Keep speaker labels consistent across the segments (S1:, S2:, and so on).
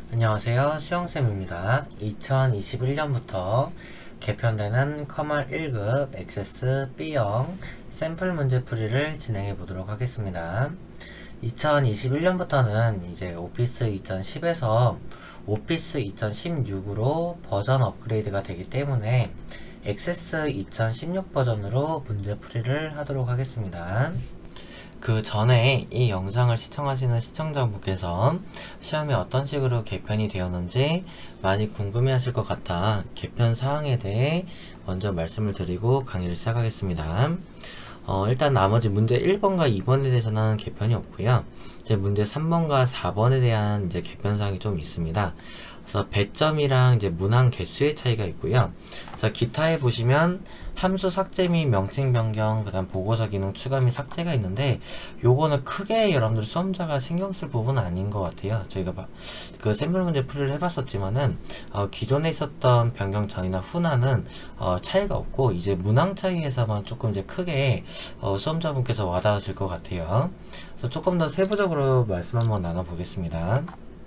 S1: 안녕하세요. 수영쌤입니다. 2021년부터 개편되는 커멀 1급 액세스 B형 샘플 문제풀이를 진행해 보도록 하겠습니다. 2021년부터는 이제 오피스 2010에서 오피스 2016으로 버전 업그레이드가 되기 때문에 액세스 2016 버전으로 문제풀이를 하도록 하겠습니다. 그 전에 이 영상을 시청하시는 시청자분께서 시험이 어떤 식으로 개편이 되었는지 많이 궁금해 하실 것 같아 개편 사항에 대해 먼저 말씀을 드리고 강의를 시작하겠습니다. 일단 나머지 문제 1번과 2번에 대해서는 개편이 없고요. 이제 문제 3번과 4번에 대한 이제 개편 사항이 좀 있습니다. 그래서 배점이랑 이제 문항 개수의 차이가 있고요. 그래서 기타에 보시면 함수 삭제 및 명칭 변경, 그 다음 보고서 기능 추가 및 삭제가 있는데 요거는 크게 여러분들 수험자가 신경 쓸 부분은 아닌 것 같아요. 저희가 그 샘플 문제 풀이를 해봤었지만은 기존에 있었던 변경 전이나 후나는 차이가 없고 이제 문항 차이에서만 조금 이제 크게 수험자분께서 와닿으실 것 같아요. 그래서 조금 더 세부적으로 말씀 한번 나눠보겠습니다.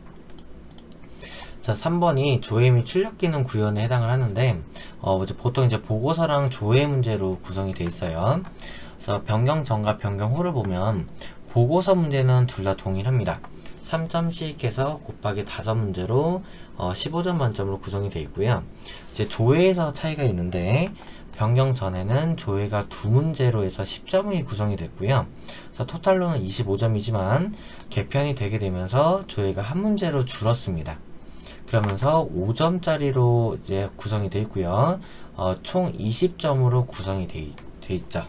S1: 자, 3번이 조회 및 출력 기능 구현에 해당을 하는데, 보통 이제 보고서랑 조회 문제로 구성이 되어 있어요. 그래서 변경 전과 변경 후를 보면, 보고서 문제는 둘 다 동일합니다. 3점씩 해서 곱하기 5문제로 15점 만점으로 구성이 되어 있고요. 이제 조회에서 차이가 있는데, 변경 전에는 조회가 2문제로 해서 10점이 구성이 됐고요. 그래서 토탈로는 25점이지만, 개편이 되게 되면서 조회가 1문제로 줄었습니다. 그러면서 5점짜리로 이제 구성이 되어 있고요. 총 20점으로 구성이 되어 있죠.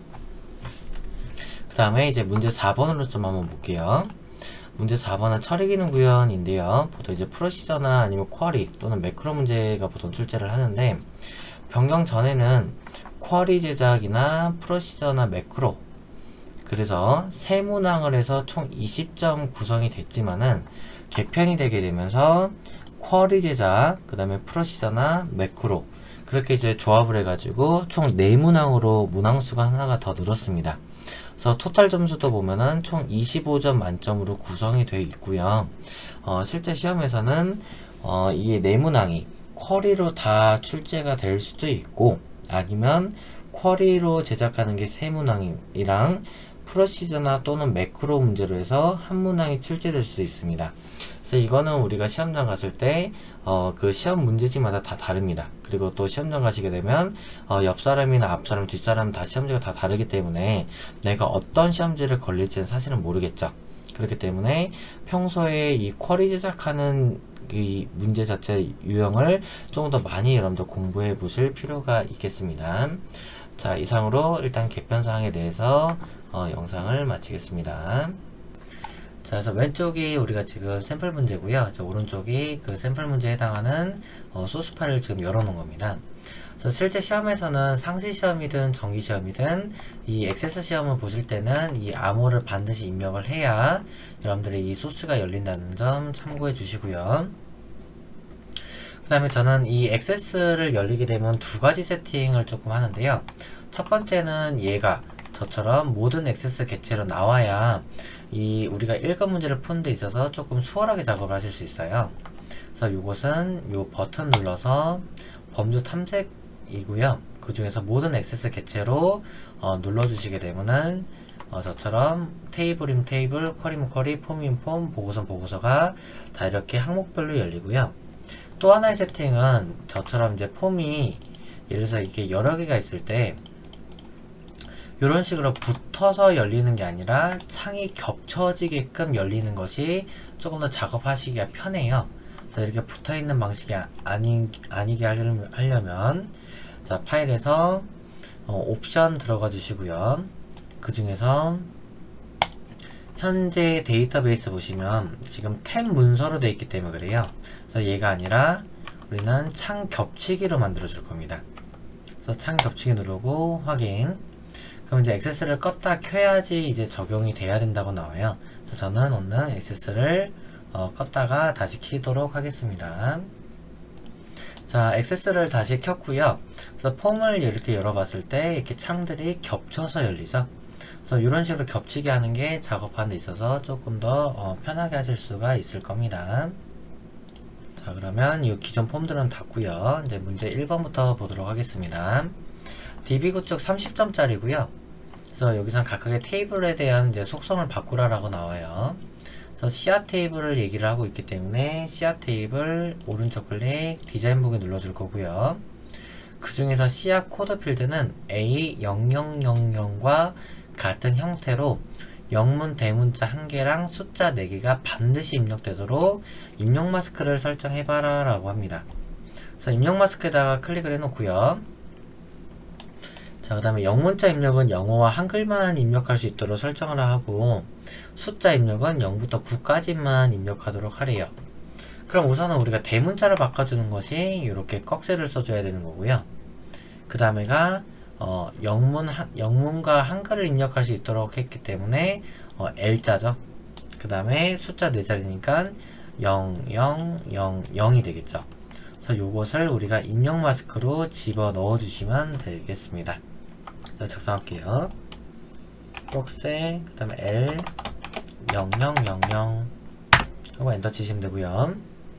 S1: 그 다음에 이제 문제 4번으로 좀 한번 볼게요. 문제 4번은 처리 기능 구현인데요. 보통 이제 프로시저나 아니면 쿼리 또는 매크로 문제가 보통 출제를 하는데, 변경 전에는 쿼리 제작이나 프로시저나 매크로, 그래서 세 문항을 해서 총 20점 구성이 됐지만은 개편이 되게 되면서 쿼리 제작, 그 다음에 프로시저나 매크로, 그렇게 이제 조합을 해가지고 총 4문항으로 문항수가 하나가 더 늘었습니다. 그래서 토탈 점수도 보면은 총 25점 만점으로 구성이 되어 있고요. 실제 시험에서는 이게 4문항이 쿼리로 다 출제가 될 수도 있고, 아니면 쿼리로 제작하는 게 3문항이랑 프로시저나 또는 매크로 문제로 해서 한 문항이 출제될 수 있습니다. 그래서 이거는 우리가 시험장 갔을 때 그 시험 문제지마다 다 다릅니다. 그리고 또 시험장 가시게 되면 옆 사람이나 앞 사람, 뒷 사람 다 시험지가 다 다르기 때문에 내가 어떤 시험지를 걸릴지는 사실은 모르겠죠. 그렇기 때문에 평소에 이 쿼리 제작하는 이 문제 자체 유형을 조금 더 많이 여러분들 공부해 보실 필요가 있겠습니다. 자, 이상으로 일단 개편 사항에 대해서 영상을 마치겠습니다. 자, 그래서 왼쪽이 우리가 지금 샘플 문제고요. 오른쪽이 그 샘플 문제에 해당하는 소스 파일을 지금 열어놓은 겁니다. 그래서 실제 시험에서는 상시 시험이든 정기 시험이든 이 액세스 시험을 보실 때는 이 암호를 반드시 입력을 해야 여러분들이 이 소스가 열린다는 점 참고해 주시고요. 그 다음에 저는 이 액세스를 열리게 되면 두 가지 세팅을 조금 하는데요. 첫 번째는 얘가 저처럼 모든 액세스 개체로 나와야 이 우리가 1급 문제를 푸는 데 있어서 조금 수월하게 작업을 하실 수 있어요. 그래서 이것은 요 버튼 눌러서 범주 탐색이고요. 그 중에서 모든 액세스 개체로 눌러주시게 되면은 저처럼 테이블이면 테이블, 쿼리면 쿼리, 폼이면 폼, 보고서는 보고서가 다 이렇게 항목별로 열리고요. 또 하나의 세팅은 저처럼 이제 폼이 예를 들어서 이렇게 여러 개가 있을 때 이런 식으로 붙어서 열리는 게 아니라 창이 겹쳐지게끔 열리는 것이 조금 더 작업하시기가 편해요. 그래서 이렇게 붙어 있는 방식이 아니게 하려면 자, 파일에서 옵션 들어가 주시고요. 그 중에서 현재 데이터베이스 보시면 지금 탭 문서로 되어 있기 때문에 그래요. 그래서 얘가 아니라 우리는 창 겹치기로 만들어 줄 겁니다. 그래서 창 겹치기 누르고 확인. 그럼 이제 액세스를 껐다 켜야지 이제 적용이 돼야 된다고 나와요. 그래서 저는 오늘 액세스를 껐다가 다시 켜도록 하겠습니다. 자, 액세스를 다시 켰고요. 그래서 폼을 이렇게 열어봤을 때 이렇게 창들이 겹쳐서 열리죠. 그래서 이런 식으로 겹치게 하는 게 작업하는 데 있어서 조금 더 편하게 하실 수가 있을 겁니다. 자, 그러면 이 기존 폼들은 닫고요. 이제 문제 1번부터 보도록 하겠습니다. DB 구축 30점짜리고요. 그래서 여기선 각각의 테이블에 대한 이제 속성을 바꾸라라고 나와요. 그래서 씨앗 테이블을 얘기를 하고 있기 때문에 씨앗 테이블 오른쪽 클릭 디자인 보기 눌러줄 거고요. 그 중에서 씨앗 코드 필드는 A0000과 같은 형태로 영문 대문자 1개랑 숫자 4개가 반드시 입력되도록 입력 마스크를 설정해봐라 라고 합니다. 그래서 입력 마스크에다가 클릭을 해놓고요. 자, 그 다음에 영문자 입력은 영어와 한글만 입력할 수 있도록 설정을 하고 숫자 입력은 0부터 9까지만 입력하도록 하래요. 그럼 우선은 우리가 대문자를 바꿔주는 것이 이렇게 꺽쇠를 써줘야 되는 거고요. 그 다음에가 영문과 한글을 입력할 수 있도록 했기 때문에 L자죠. 그 다음에 숫자 4자리니까 0000이 되겠죠. 그래서 요것을 우리가 입력 마스크로 집어 넣어 주시면 되겠습니다. 자, 작성할게요. 꺽쇠, 그 다음에 L 0000 하고 엔터 치시면 되고요.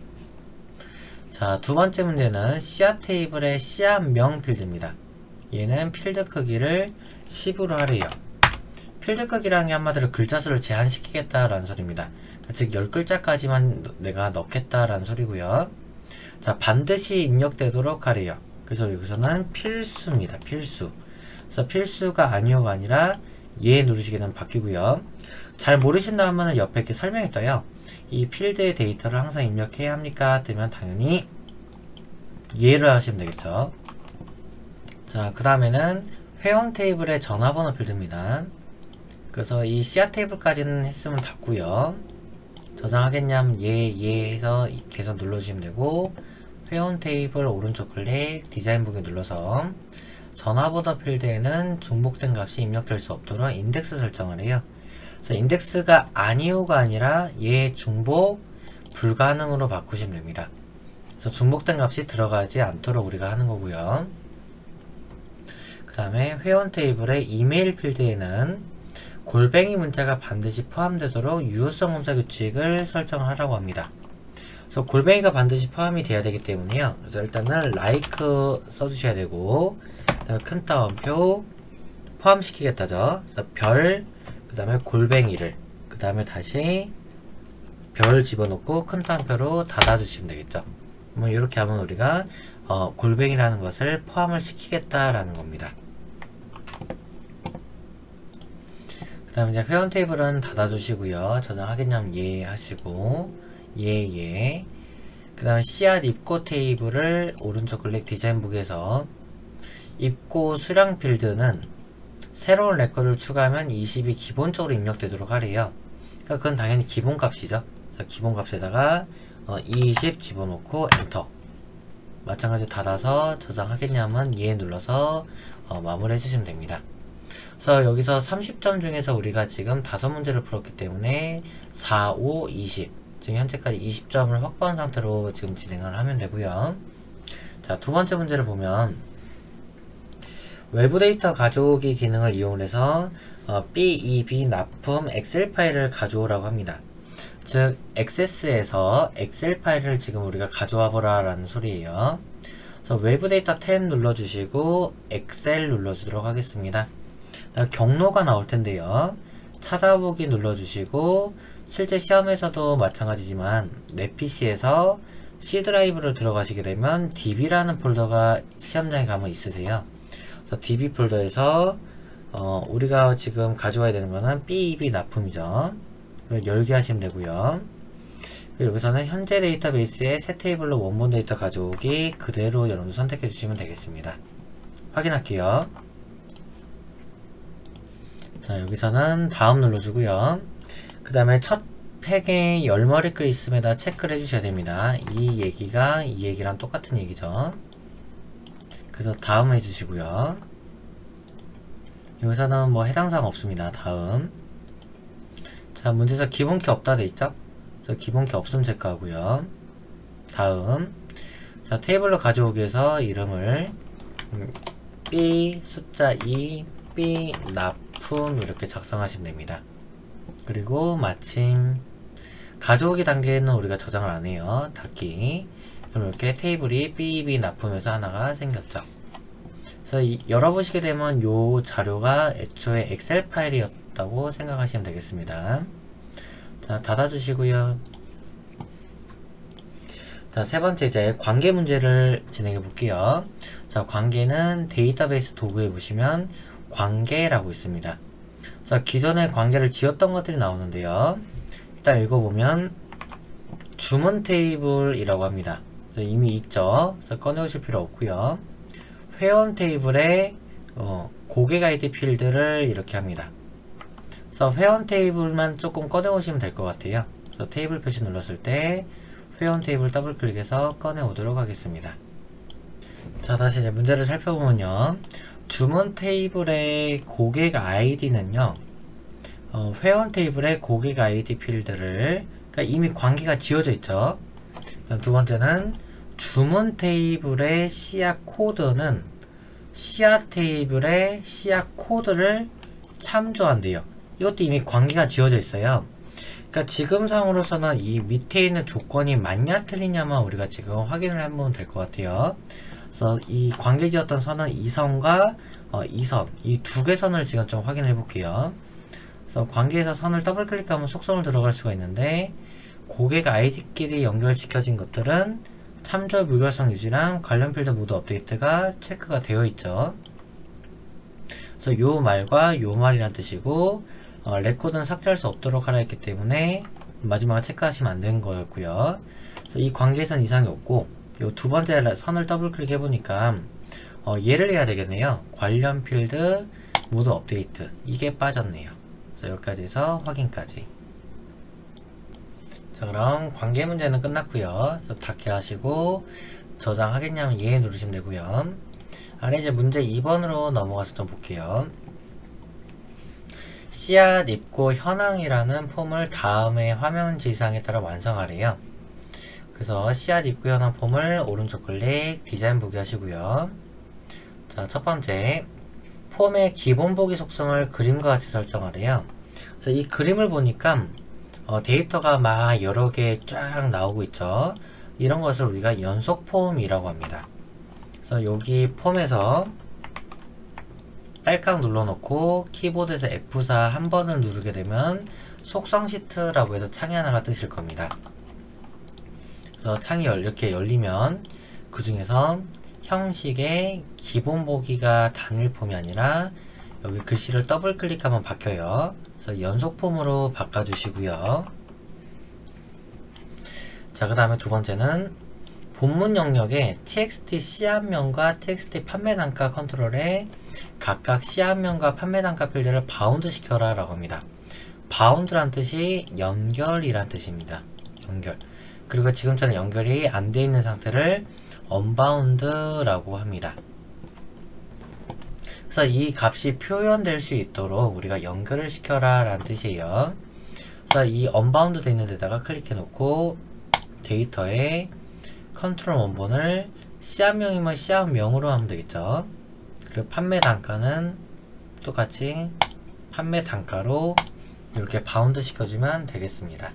S1: 자, 두 번째 문제는 씨앗 테이블의 씨앗명 필드입니다. 얘는 필드 크기를 10으로 하래요. 필드 크기라는 게 한마디로 글자 수를 제한시키겠다라는 소리입니다. 즉 10글자까지만 내가 넣겠다라는 소리고요. 자, 반드시 입력되도록 하래요. 그래서 여기서는 필수입니다. 필수. 그래서 필수가 아니오가 아니라 예 누르시게 되면 바뀌고요. 잘 모르신다 하면 옆에 이렇게 설명이 떠요. 이 필드의 데이터를 항상 입력해야 합니까? 뜨면 당연히 예를 하시면 되겠죠. 자, 그 다음에는 회원 테이블의 전화번호 필드입니다. 그래서 이 씨앗 테이블까지는 했으면 닫고요. 저장하겠냐면 예 해서 계속 눌러주시면 되고 회원 테이블 오른쪽 클릭 디자인 보기 눌러서 전화번호 필드에는 중복된 값이 입력될 수 없도록 인덱스 설정을 해요. 그래서 인덱스가 아니오가 아니라 예 중복 불가능으로 바꾸시면 됩니다. 그래서 중복된 값이 들어가지 않도록 우리가 하는 거고요. 그 다음에 회원 테이블의 이메일 필드에는 골뱅이 문자가 반드시 포함되도록 유효성 검사 규칙을 설정을 하라고 합니다. 그래서 골뱅이가 반드시 포함이 돼야 되기 때문에요. 그래서 일단은 like 써주셔야 되고 큰 따옴표 포함시키겠다죠. 그래서 별, 그 다음에 골뱅이를, 그 다음에 다시 별 집어넣고 큰 따옴표로 닫아주시면 되겠죠. 뭐 이렇게 하면 우리가 골뱅이라는 것을 포함을 시키겠다라는 겁니다. 그 다음에 이제 회원 테이블은 닫아주시고요. 저장하겠냐면 예 하시고 예. 그 다음에 씨앗 입고 테이블을 오른쪽 클릭 디자인 북에서 입고 수량 필드는 새로운 레코드를 추가하면 20이 기본적으로 입력되도록 하래요. 그러니까 그건 당연히 기본값이죠. 기본값에다가 20 집어넣고 엔터. 마찬가지 닫아서 저장하겠냐면 예 눌러서 마무리 해주시면 됩니다. 그래서 여기서 30점 중에서 우리가 지금 5문제를 풀었기 때문에 4, 5, 20 지금 현재까지 20점을 확보한 상태로 지금 진행을 하면 되고요. 자, 두 번째 문제를 보면 외부 데이터 가져오기 기능을 이용해서 BEB 납품 엑셀 파일을 가져오라고 합니다. 즉 액세스에서 엑셀 파일을 지금 우리가 가져와 보라 라는 소리예요. 그래서 외부 데이터 탭 눌러주시고 엑셀 눌러주도록 하겠습니다. 경로가 나올 텐데요. 찾아보기 눌러주시고 실제 시험에서도 마찬가지지만 내 PC에서 C 드라이브를 들어가시게 되면 DB라는 폴더가 시험장에 가면 있으세요. 그래서 DB 폴더에서 우리가 지금 가져와야 되는 거는 BEB 납품이죠. 열게 하시면 되고요. 여기서는 현재 데이터베이스에 새 테이블로 원본 데이터 가져오기 그대로 여러분 선택해 주시면 되겠습니다. 확인할게요. 자, 여기서는 다음 눌러주고요. 그 다음에 첫 팩에 열머리 글 있음에다 체크를 해주셔야 됩니다. 이 얘기랑 똑같은 얘기죠. 그래서 다음 해주시고요. 여기서는 뭐 해당사항 없습니다. 다음. 자, 문제에서 기본키 없다 돼있죠? 그래서 기본키 없음 체크하고요. 다음. 자, 테이블로 가져오기 위해서 이름을 B 숫자 2 B 납품 이렇게 작성하시면 됩니다. 그리고 마침 가져오기 단계는 우리가 저장을 안 해요. 닫기. 그럼 이렇게 테이블이 삐삐 납품해서 하나가 생겼죠. 그래서 열어보시게 되면 요 자료가 애초에 엑셀 파일이었다고 생각하시면 되겠습니다. 자, 닫아주시고요. 자, 세 번째 이제 관계 문제를 진행해 볼게요. 자, 관계는 데이터베이스 도구에 보시면 관계라고 있습니다. 그래서 기존에 관계를 지었던 것들이 나오는데요. 일단 읽어보면 주문 테이블이라고 합니다. 이미 있죠. 그래서 꺼내오실 필요 없고요. 회원 테이블에 고객 아이디 필드를 이렇게 합니다. 그래서 회원 테이블만 조금 꺼내오시면 될 것 같아요. 그래서 테이블 표시 눌렀을 때 회원 테이블 더블 클릭해서 꺼내오도록 하겠습니다. 자, 다시 이제 문제를 살펴보면요. 주문 테이블의 고객 아이디는요. 회원 테이블의 고객 아이디 필드를 그러니까 이미 관계가 지어져 있죠. 두 번째는 주문 테이블의 씨앗 코드는 씨앗 테이블의 씨앗 코드를 참조한대요. 이것도 이미 관계가 지어져 있어요. 그러니까 지금 상으로서는 이 밑에 있는 조건이 맞냐 틀리냐만 우리가 지금 확인을 해보면 될 것 같아요. 그래서 이 관계 지었던 선은 이 선과 이 선, 이 두 개 선을 지금 좀 확인해 볼게요. 그래서 관계에서 선을 더블 클릭하면 속성을 들어갈 수가 있는데 고객 아이디끼리 연결시켜진 것들은 참조 무결성 유지랑 관련 필드 모두 업데이트가 체크가 되어 있죠. 그래서 요 말과 요 말이란 뜻이고 레코드는 삭제할 수 없도록 하라 했기 때문에 마지막에 체크하시면 안 되는 거였고요. 그래서 이 관계에선 이상이 없고 요 두 번째 선을 더블 클릭해 보니까 얘를 해야 되겠네요. 관련 필드 모두 업데이트 이게 빠졌네요. 그래서 여기까지 해서 확인까지. 자, 그럼 관계 문제는 끝났고요. 그래서 닫기 하시고 저장하겠냐면 예 누르시면 되고요. 아래 이제 문제 2번으로 넘어가서 좀 볼게요. 씨앗 입고 현황이라는 폼을 다음의 화면 지시사항에 따라 완성하래요. 그래서 씨앗 입고 현황 폼을 오른쪽 클릭 디자인 보기 하시고요. 자, 첫 번째 폼의 기본 보기 속성을 그림과 같이 설정하래요. 그래서 이 그림을 보니까 데이터가 막 여러 개 쫙 나오고 있죠. 이런 것을 우리가 연속 폼이라고 합니다. 그래서 여기 폼에서 딸깍 눌러놓고 키보드에서 F4 한 번을 누르게 되면 속성 시트라고 해서 창이 하나가 뜨실 겁니다. 그래서 창이 이렇게 열리면 그 중에서 형식의 기본 보기가 단일 폼이 아니라 여기 글씨를 더블 클릭하면 바뀌어요. 그래서 연속 폼으로 바꿔주시고요. 자, 그 다음에 두 번째는 본문 영역에 txt 씨앗명과 txt 판매 단가 컨트롤에 각각 씨앗명과 판매 단가 필드를 바운드 시켜라 라고 합니다. 바운드란 뜻이 연결이란 뜻입니다. 연결. 그리고 지금처럼 연결이 안 돼 있는 상태를 언바운드라고 합니다. 그래서 이 값이 표현될 수 있도록 우리가 연결을 시켜라 라는 뜻이에요. 그래서 이 언바운드 돼 있는 데다가 클릭해 놓고 데이터에 컨트롤 원본을 씨앗명이면 씨앗명으로 하면 되겠죠. 그리고 판매 단가는 똑같이 판매 단가로 이렇게 바운드 시켜주면 되겠습니다.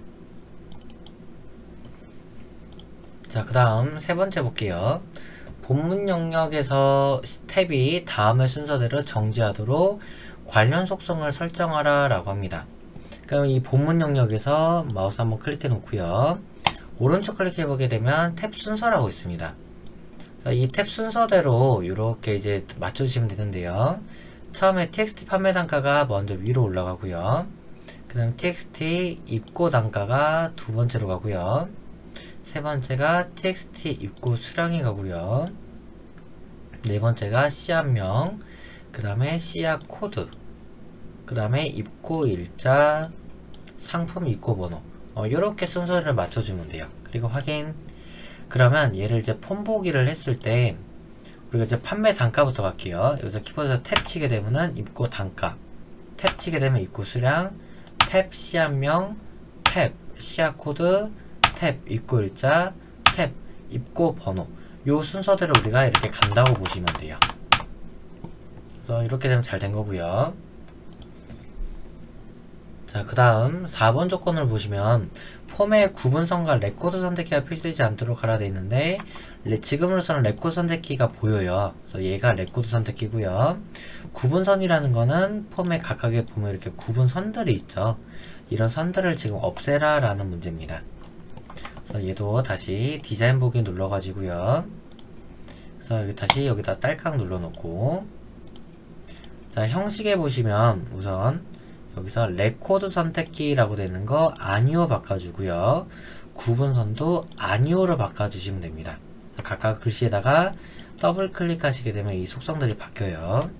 S1: 자, 그 다음 세 번째 볼게요. 본문 영역에서 스텝이 다음의 순서대로 정지하도록 관련 속성을 설정하라 라고 합니다. 그럼 이 본문 영역에서 마우스 한번 클릭해 놓고요. 오른쪽 클릭해 보게 되면 탭 순서라고 있습니다. 이 탭 순서대로 이렇게 이제 맞춰주시면 되는데요. 처음에 txt 판매 단가가 먼저 위로 올라가고요. 그 다음 txt 입고 단가가 두 번째로 가고요. 세 번째가 txt 입고 수량이 가고요. 네 번째가 씨앗명, 그 다음에 씨앗 코드, 그 다음에 입고 일자, 상품 입고 번호. 이렇게 순서를 맞춰주면 돼요. 그리고 확인. 그러면 얘를 이제 폼 보기를 했을 때 우리가 이제 판매 단가부터 갈게요. 여기서 키보드에서 탭 치게 되면은 입고 단가, 탭 치게 되면 입고 수량, 탭 씨앗명, 탭 씨앗 코드, 탭 입고 일자, 탭 입고 번호. 요 순서대로 우리가 이렇게 간다고 보시면 돼요. 그래서 이렇게 되면 잘 된 거고요. 자, 그 다음 4번 조건을 보시면 폼의 구분선과 레코드 선택키가 표시되지 않도록 하라 되어 있는데 지금으로서는 레코드 선택키가 보여요. 그래서 얘가 레코드 선택키고요. 구분선이라는 거는 폼의 각각에 보면 이렇게 구분선들이 있죠. 이런 선들을 지금 없애라 라는 문제입니다. 그래서 얘도 다시 디자인 보기 눌러가지고요. 그래서 여기 다시 여기다 딸깍 눌러놓고, 자, 형식에 보시면 우선 여기서 레코드 선택키라고 되는 거 아니오 바꿔주고요. 구분선도 아니오로 바꿔주시면 됩니다. 각각 글씨에다가 더블 클릭하시게 되면 이 속성들이 바뀌어요.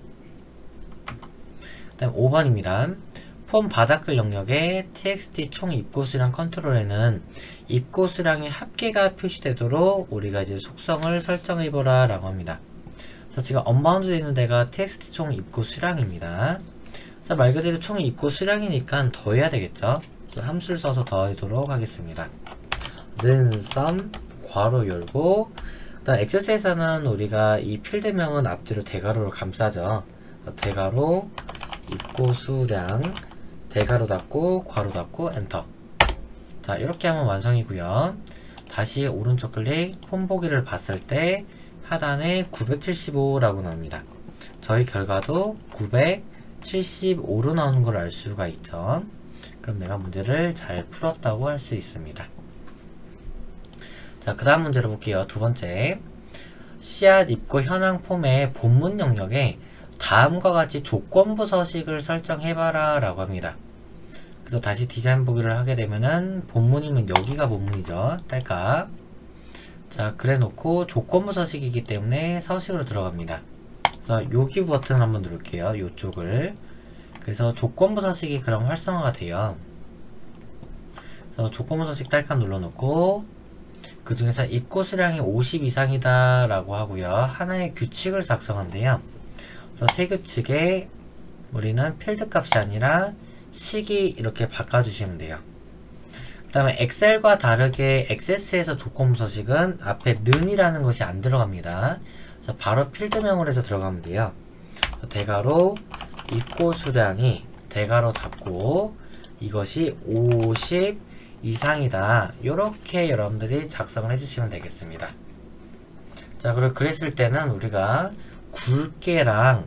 S1: 그 다음 5번입니다. 폼 바닥글 영역에 txt 총 입고 수량 컨트롤에는 입고 수량의 합계가 표시되도록 우리가 이제 속성을 설정해보라 라고 합니다. 그래서 지금 언바운드 되어 있는 데가 txt 총 입고 수량입니다. 그래서 말 그대로 총 입고 수량이니까 더해야 되겠죠. 그래서 함수를 써서 더하도록 하겠습니다. 는 sum 괄호 열고, 그다음 엑세스에서는 우리가 이 필드명은 앞뒤로 대괄호로 감싸죠. 대괄호 입고 수량 대괄호 닫고 괄호 닫고 엔터. 자, 이렇게 하면 완성이고요. 다시 오른쪽 클릭 폼 보기를 봤을 때 하단에 975라고 나옵니다. 저희 결과도 975로 나오는 걸 알 수가 있죠. 그럼 내가 문제를 잘 풀었다고 할 수 있습니다. 자, 그 다음 문제로 볼게요. 두 번째, 씨앗 입고 현황 폼의 본문 영역에 다음과 같이 조건부 서식을 설정해봐라 라고 합니다. 그래서 다시 디자인 보기를 하게 되면은 본문이면 여기가 본문이죠. 딸깍. 자, 그래 놓고 조건부 서식이기 때문에 서식으로 들어갑니다. 그래서 여기 버튼 한번 누를게요. 요쪽을. 그래서 조건부 서식이 그럼 활성화가 돼요. 그래서 조건부 서식 딸깍 눌러놓고, 그 중에서 입고 수량이 50 이상이다 라고 하고요. 하나의 규칙을 작성한대요. 그래서 세 규칙에 우리는 필드 값이 아니라 시기 이렇게 바꿔주시면 돼요. 그 다음에 엑셀과 다르게 액세스에서 조건부 서식은 앞에 는이라는 것이 안 들어갑니다. 그래서 바로 필드명으로 해서 들어가면 돼요. 대괄호 입고 수량이 대괄호 닫고 이것이 50 이상이다. 요렇게 여러분들이 작성을 해주시면 되겠습니다. 자, 그리고 그랬을 때는 우리가 굵게랑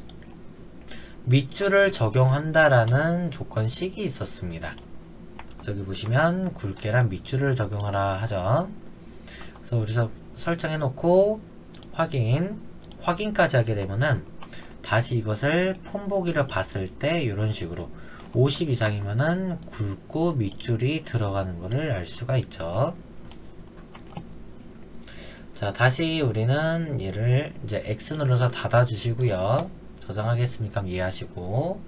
S1: 밑줄을 적용한다라는 조건식이 있었습니다. 여기 보시면 굵게랑 밑줄을 적용하라 하죠. 그래서 우리가 설정해 놓고 확인까지 하게 되면은 다시 이것을 폼 보기를 봤을 때 이런 식으로 50 이상이면은 굵고 밑줄이 들어가는 것을 알 수가 있죠. 자, 다시 우리는 얘를 이제 X 눌러서 닫아 주시고요. 저장하겠습니까? 이해하시고.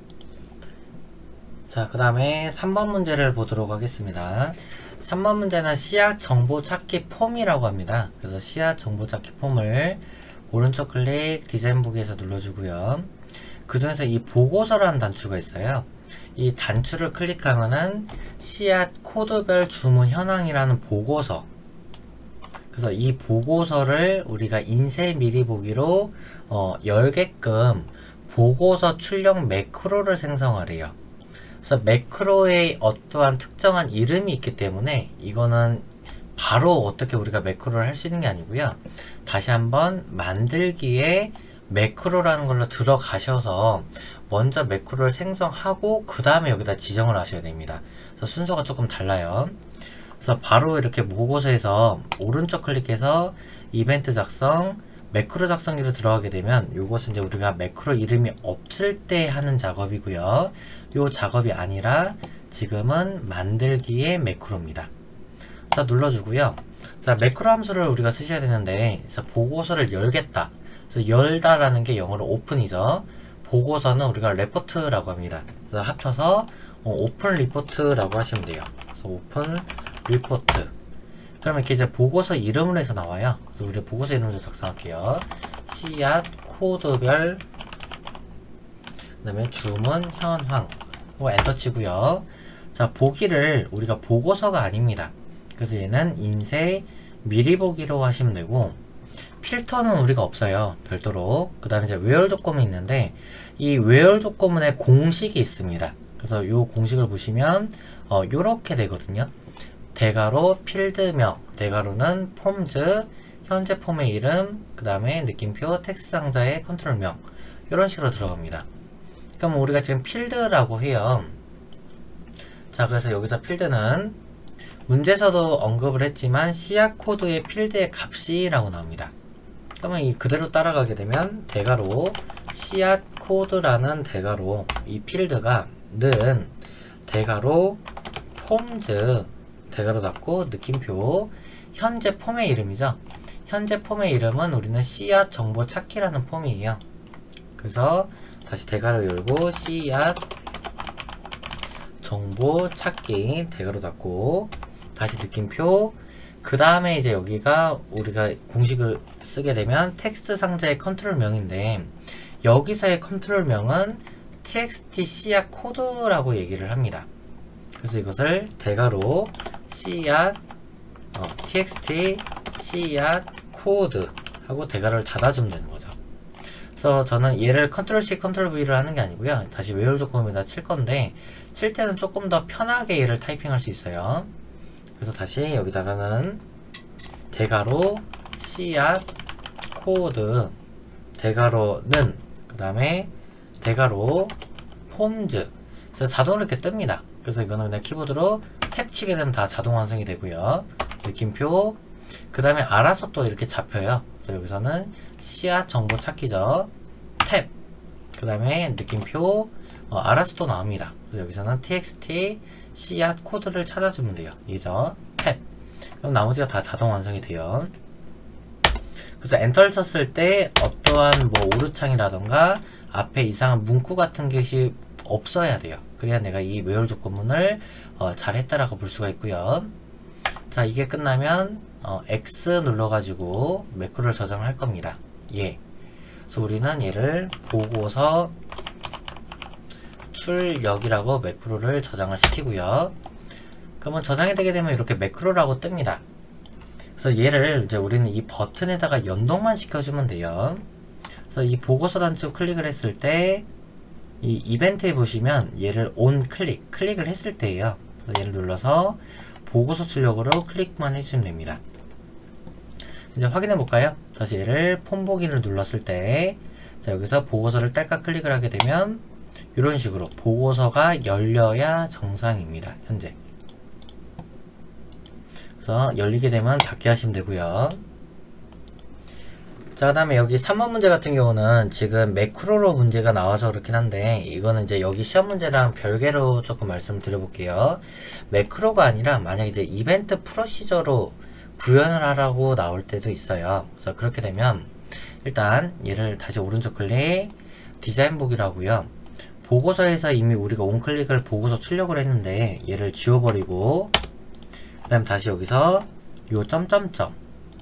S1: 자, 그 다음에 3번 문제를 보도록 하겠습니다. 3번 문제는 씨앗 정보 찾기 폼이라고 합니다. 그래서 씨앗 정보 찾기 폼을 오른쪽 클릭 디자인 보기에서 눌러주고요. 그 중에서 이 보고서라는 단추가 있어요. 이 단추를 클릭하면은 씨앗 코드별 주문 현황이라는 보고서, 그래서 이 보고서를 우리가 인쇄 미리 보기로 열게끔 보고서 출력 매크로를 생성하래요. 그래서 매크로에 어떠한 특정한 이름이 있기 때문에 이거는 바로 어떻게 우리가 매크로를 할 수 있는 게 아니고요. 다시 한번 만들기에 매크로라는 걸로 들어가셔서 먼저 매크로를 생성하고 그 다음에 여기다 지정을 하셔야 됩니다. 그래서 순서가 조금 달라요. 그래서 바로 이렇게 보고서에서 오른쪽 클릭해서 이벤트 작성, 매크로 작성기로 들어가게 되면 이것은 이제 우리가 매크로 이름이 없을 때 하는 작업이고요. 이 작업이 아니라 지금은 만들기의 매크로입니다. 자, 눌러주고요. 자, 매크로 함수를 우리가 쓰셔야 되는데, 그래서 보고서를 열겠다. 그래서 열다라는 게 영어로 오픈이죠. 보고서는 우리가 레포트라고 합니다. 그래서 합쳐서 오픈 리포트라고 하시면 돼요. 그래서 오픈 리포트. 그러면 이렇게 이제 보고서 이름으로 해서 나와요. 그래서 우리 보고서 이름을 작성할게요. 씨앗 코드별, 그 다음에 주문 현황. 엔터 치고요. 자, 보기를 우리가 보고서가 아닙니다. 그래서 얘는 인쇄 미리 보기로 하시면 되고, 필터는 우리가 없어요. 별도로. 그 다음에 이제 외열 조건이 있는데, 이 외열 조건문에 공식이 있습니다. 그래서 이 공식을 보시면 요렇게 되거든요. 대괄호 필드명, 대괄호는 폼즈, 현재 폼의 이름, 그 다음에 느낌표, 텍스트 상자의 컨트롤명, 이런 식으로 들어갑니다. 그럼 우리가 지금 필드라고 해요. 자, 그래서 여기서 필드는 문제에서도 언급을 했지만 씨앗 코드의 필드의 값이라고 나옵니다. 그러면 이 그대로 따라가게 되면 대괄호 씨앗 코드라는 대괄호 이 필드가 는 대괄호 폼즈 대괄호 닫고 느낌표 현재 폼의 이름이죠. 현재 폼의 이름은 우리는 씨앗 정보 찾기라는 폼이에요. 그래서 다시 대괄호 열고 씨앗 정보 찾기 대괄호 닫고 다시 느낌표 그 다음에 이제 여기가 우리가 공식을 쓰게 되면 텍스트 상자의 컨트롤명인데 여기서의 컨트롤명은 txt 씨앗 코드라고 얘기를 합니다. 그래서 이것을 대괄호 씨앗 txt 씨앗 코드 하고 대괄호를 닫아주면 되는 거죠. 그래서 저는 얘를 컨트롤 C 컨트롤 V를 하는 게 아니고요. 다시 외울 조건에다 칠 건데 칠 때는 조금 더 편하게 얘를 타이핑할 수 있어요. 그래서 다시 여기다가는 대괄호 씨앗 코드 대괄호는 그 다음에 대괄호 폼즈 그래서 자동으로 이렇게 뜹니다. 그래서 이거는 그냥 키보드로 탭 치게 되면 다 자동 완성이 되고요. 느낌표 그 다음에 알아서 또 이렇게 잡혀요. 그래서 여기서는 씨앗 정보 찾기죠. 탭 그 다음에 느낌표 알아서 또 나옵니다. 그래서 여기서는 txt 씨앗 코드를 찾아주면 돼요. 이죠. 탭 그럼 나머지가 다 자동 완성이 돼요. 그래서 엔터를 쳤을 때 어떠한 뭐 오류창이라던가 앞에 이상한 문구 같은 것이 없어야 돼요. 그래야 내가 이 외울 조건문을 잘 했다라고 볼 수가 있고요. 자, 이게 끝나면 X 눌러가지고 매크로를 저장을 할 겁니다. 예. 그래서 우리는 얘를 보고서 출력이라고 매크로를 저장을 시키고요. 그러면 저장이 되게 되면 이렇게 매크로라고 뜹니다. 그래서 얘를 이제 우리는 이 버튼에다가 연동만 시켜주면 돼요. 그래서 이 보고서 단축 클릭을 했을 때 이 이벤트에 보시면 얘를 온 클릭을 했을 때예요. 그래서 얘를 눌러서 보고서 출력으로 클릭만 해주시면 됩니다. 이제 확인해 볼까요? 다시 얘를 폼 보기를 눌렀을 때 자, 여기서 보고서를 딸깍 클릭을 하게 되면 이런 식으로 보고서가 열려야 정상입니다. 현재. 그래서 열리게 되면 닫게 하시면 되고요. 자, 그 다음에 여기 3번 문제 같은 경우는 지금 매크로로 문제가 나와서 그렇긴 한데 이거는 이제 여기 시험 문제랑 별개로 조금 말씀드려 볼게요. 매크로가 아니라 만약 이제 이벤트 프로시저로 구현을 하라고 나올 때도 있어요. 그래서 그렇게 되면 일단 얘를 다시 오른쪽 클릭 디자인 보기라고요. 보고서에서 이미 우리가 온클릭을 보고서 출력을 했는데 얘를 지워버리고 그 다음 다시 여기서 요 점점점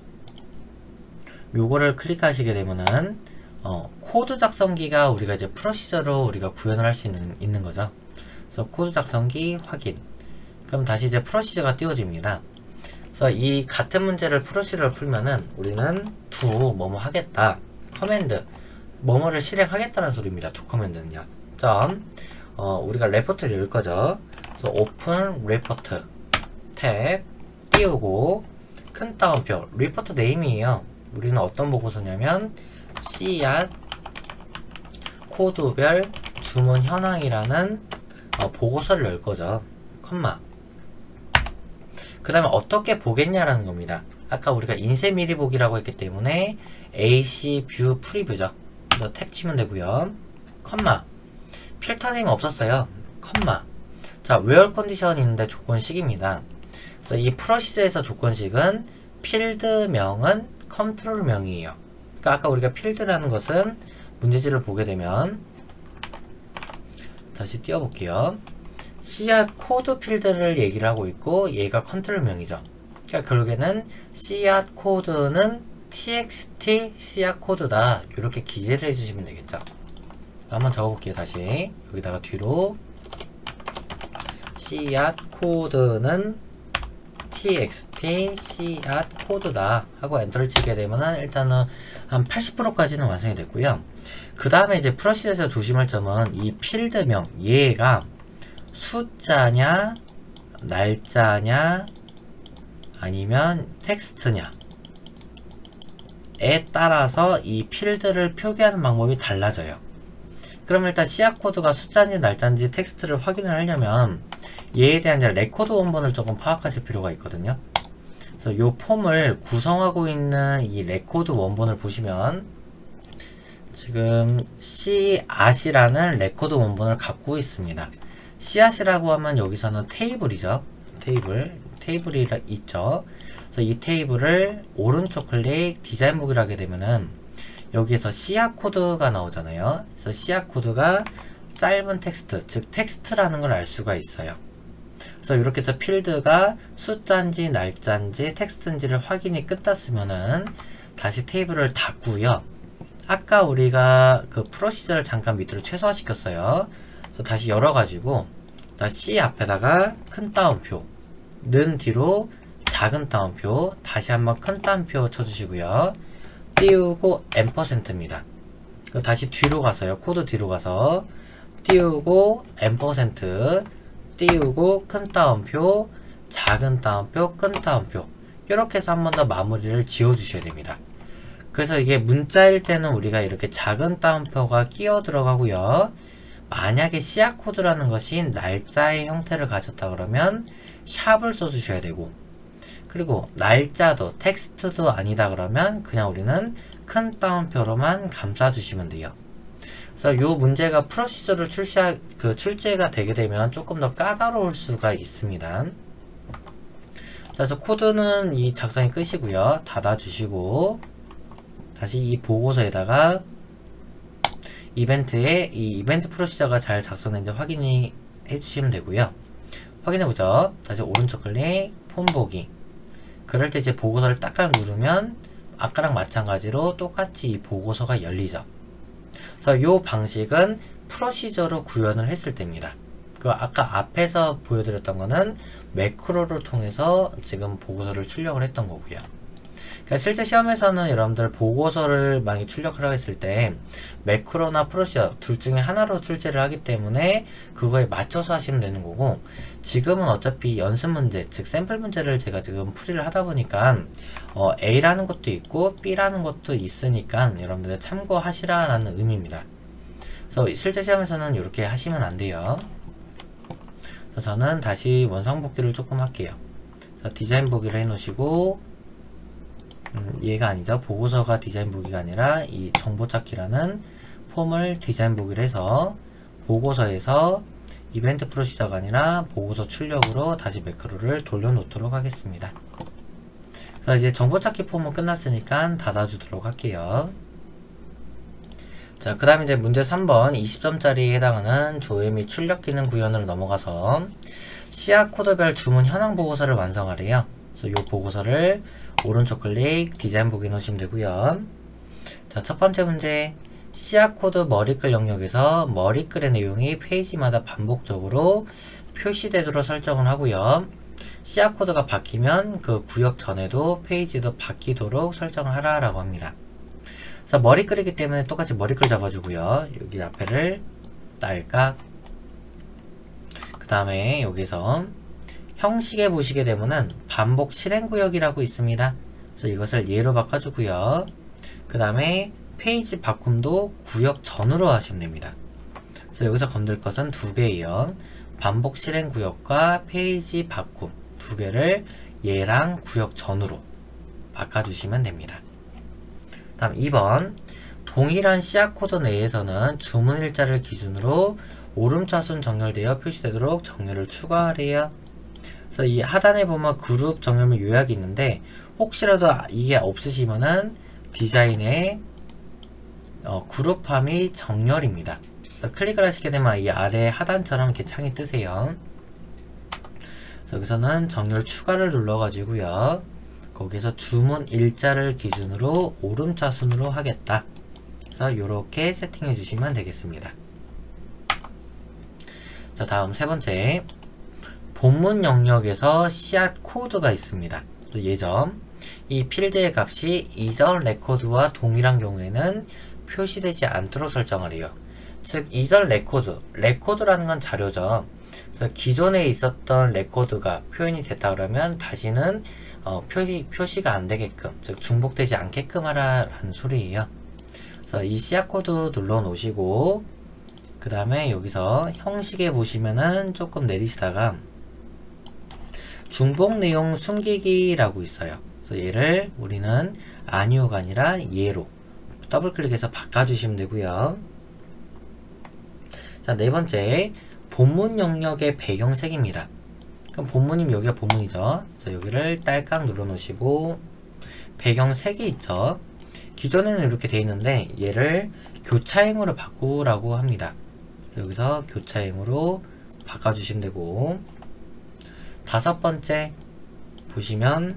S1: 요거를 클릭하시게 되면은 코드 작성기가 우리가 이제 프로시저로 우리가 구현을 할 수 있는 거죠. 그래서 코드 작성기 확인. 그럼 다시 이제 프로시저가 띄워집니다. 그래서 이 같은 문제를 프로시저를 풀면은 우리는 do 뭐뭐 하겠다. 커맨드 뭐뭐를 실행하겠다는 소리입니다. do 커맨드는요. 우리가 레포트를 열 거죠. 그래서 오픈 레포트 탭 띄우고 큰 따옴표 리포트 네임이에요. 우리는 어떤 보고서냐면 씨앗 코드별 주문 현황이라는 보고서를 열 거죠. 컴마 그 다음에 어떻게 보겠냐라는 겁니다. 아까 우리가 인쇄 미리 보기라고 했기 때문에 AC 뷰 프리뷰죠. 그래서 탭 치면 되고요. 컴마 필터 네임 없었어요. 컴마 자, where 컨디션이 있는데 조건식입니다. 그래서 이 프로시저에서 조건식은 필드명은 컨트롤명이에요. 그러니까 아까 우리가 필드라는 것은 문제지를 보게 되면 다시 띄워볼게요. 씨앗 코드 필드를 얘기를 하고 있고 얘가 컨트롤명이죠. 그러니까 결국에는 씨앗 코드는 txt 씨앗 코드다. 이렇게 기재를 해주시면 되겠죠. 한번 적어볼게요. 다시 여기다가 뒤로 씨앗 코드는 txt 씨앗 코드다 하고 엔터를 치게 되면은 일단은 한 80%까지는 완성이 됐고요. 그 다음에 이제 프로시저에서 조심할 점은 이 필드명 얘가 숫자냐 날짜냐 아니면 텍스트냐에 따라서 이 필드를 표기하는 방법이 달라져요. 그럼 일단 씨앗 코드가 숫자인지 날짜인지 텍스트를 확인을 하려면 얘에 대한 이제 레코드 원본을 조금 파악하실 필요가 있거든요. 그래서 이 폼을 구성하고 있는 이 레코드 원본을 보시면 지금 씨앗이라는 레코드 원본을 갖고 있습니다. 씨앗이라고 하면 여기서는 테이블이죠. 테이블이 있죠. 그래서 이 테이블을 오른쪽 클릭 디자인 보기를 하게 되면은 여기에서 씨앗 코드가 나오잖아요. 그래서 씨앗 코드가 짧은 텍스트, 즉 텍스트라는 걸 알 수가 있어요. 그래서 이렇게 해서 필드가 숫자인지 날짜인지 텍스트인지를 확인이 끝났으면은 다시 테이블을 닫고요. 아까 우리가 그 프로시저를 잠깐 밑으로 최소화시켰어요. 그래서 다시 열어가지고 C 앞에다가 큰 따옴표, 는 뒤로 작은 따옴표, 다시 한번 큰 따옴표 쳐주시고요. 띄우고 N%입니다. 다시 뒤로 가서요. 코드 뒤로 가서 띄우고 N%, 띄우고 큰 따옴표, 작은 따옴표, 큰 따옴표, 이렇게 해서 한 번 더 마무리를 지어 주셔야 됩니다. 그래서 이게 문자일 때는 우리가 이렇게 작은 따옴표가 끼어 들어가고요. 만약에 씨앗 코드라는 것이 날짜의 형태를 가졌다 그러면 샵을 써주셔야 되고, 그리고 날짜도 텍스트도 아니다 그러면 그냥 우리는 큰 따옴표로만 감싸주시면 돼요. 그래서 이 문제가 프로시저를 출제가 되게 되면 조금 더 까다로울 수가 있습니다. 그래서 코드는 이 작성이 끝이고요. 닫아주시고 다시 이 보고서에다가 이벤트에 이 이벤트 프로시저가 잘 작성된지 확인해 주시면 되고요. 확인해보죠. 다시 오른쪽 클릭, 폼 보기. 그럴 때 이제 보고서를 딱딱 누르면 아까랑 마찬가지로 똑같이 이 보고서가 열리죠. 그래서 이 방식은 프로시저로 구현을 했을 때입니다. 그 아까 앞에서 보여드렸던 거는 매크로를 통해서 지금 보고서를 출력을 했던 거고요. 그러니까 실제 시험에서는 여러분들 보고서를 만약에 출력을 하겠을 때 매크로나 프로시저 둘 중에 하나로 출제를 하기 때문에 그거에 맞춰서 하시면 되는 거고, 지금은 어차피 연습 문제, 즉 샘플 문제를 제가 지금 풀이를 하다 보니까 A라는 것도 있고 B라는 것도 있으니까 여러분들 참고하시라라는 의미입니다. 그래서 실제 시험에서는 이렇게 하시면 안 돼요. 그래서 저는 다시 원상 복귀를 조금 할게요. 디자인 보기를 해 놓으시고, 얘가 아니죠. 보고서가 디자인 보기가 아니라 이 정보 찾기라는 폼을 디자인 보기를 해서 보고서에서 이벤트 프로시저가 아니라 보고서 출력으로 다시 매크로를 돌려놓도록 하겠습니다. 그래서 이제 정보 찾기 폼은 끝났으니까 닫아주도록 할게요. 자, 그 다음에 이제 문제 3번 20점짜리에 해당하는 조회 및 출력 기능 구현으로 넘어가서 씨앗 코드별 주문 현황 보고서를 완성하래요. 그래서 이 보고서를 오른쪽 클릭 디자인 보기 놓으시면 되고요. 자, 첫 번째 문제, 씨앗 코드 머리글 영역에서 머리글의 내용이 페이지마다 반복적으로 표시되도록 설정을 하고요. 씨앗 코드가 바뀌면 그 구역 전에도 페이지도 바뀌도록 설정을 하라라고 합니다. 그래서 머리글이기 때문에 똑같이 머리글 잡아주고요. 여기 앞에를 딸깍. 그 다음에 여기서 형식에 보시게 되면은 반복 실행구역이라고 있습니다. 그래서 이것을 예로 바꿔주고요. 그 다음에 페이지 바꿈도 구역 전으로 하시면 됩니다. 그래서 여기서 건들 것은 두 개예요. 반복 실행구역과 페이지 바꿈 두 개를 얘랑 구역 전으로 바꿔주시면 됩니다. 다음 2번, 동일한 씨앗 코드 내에서는 주문 일자를 기준으로 오름차순 정렬되어 표시되도록 정렬을 추가하래요. 그래서 이 하단에 보면 그룹 정렬 요약이 있는데 혹시라도 이게 없으시면은 디자인에 그룹화 및 정렬입니다. 그래서 클릭을 하시게 되면 이 아래 하단처럼 이렇게 창이 뜨세요. 그래서 여기서는 정렬 추가를 눌러 가지고요. 거기서 주문 일자를 기준으로 오름차순으로 하겠다. 그래서 이렇게 세팅해 주시면 되겠습니다. 자, 다음 세 번째, 본문 영역에서 씨앗 코드가 있습니다. 예점, 이 필드의 값이 이전 레코드와 동일한 경우에는 표시되지 않도록 설정을 해요. 즉 이전 레코드라는 건 자료죠. 그래서 기존에 있었던 레코드가 표현이 됐다 그러면 다시는 표시가 안 되게끔, 즉 중복되지 않게끔 하라는 소리예요. 그래서 이 씨앗 코드 눌러 놓으시고, 그 다음에 여기서 형식에 보시면은 조금 내리시다가 중복 내용 숨기기라고 있어요. 그래서 얘를 우리는 아니오가 아니라 예로 더블 클릭해서 바꿔주시면 되고요. 자, 네 번째, 본문 영역의 배경색입니다. 그럼 본문이면 여기가 본문이죠. 그래서 여기를 딸깍 눌러 놓으시고, 배경색이 있죠. 기존에는 이렇게 돼 있는데 얘를 교차행으로 바꾸라고 합니다. 여기서 교차행으로 바꿔주시면 되고, 다섯 번째 보시면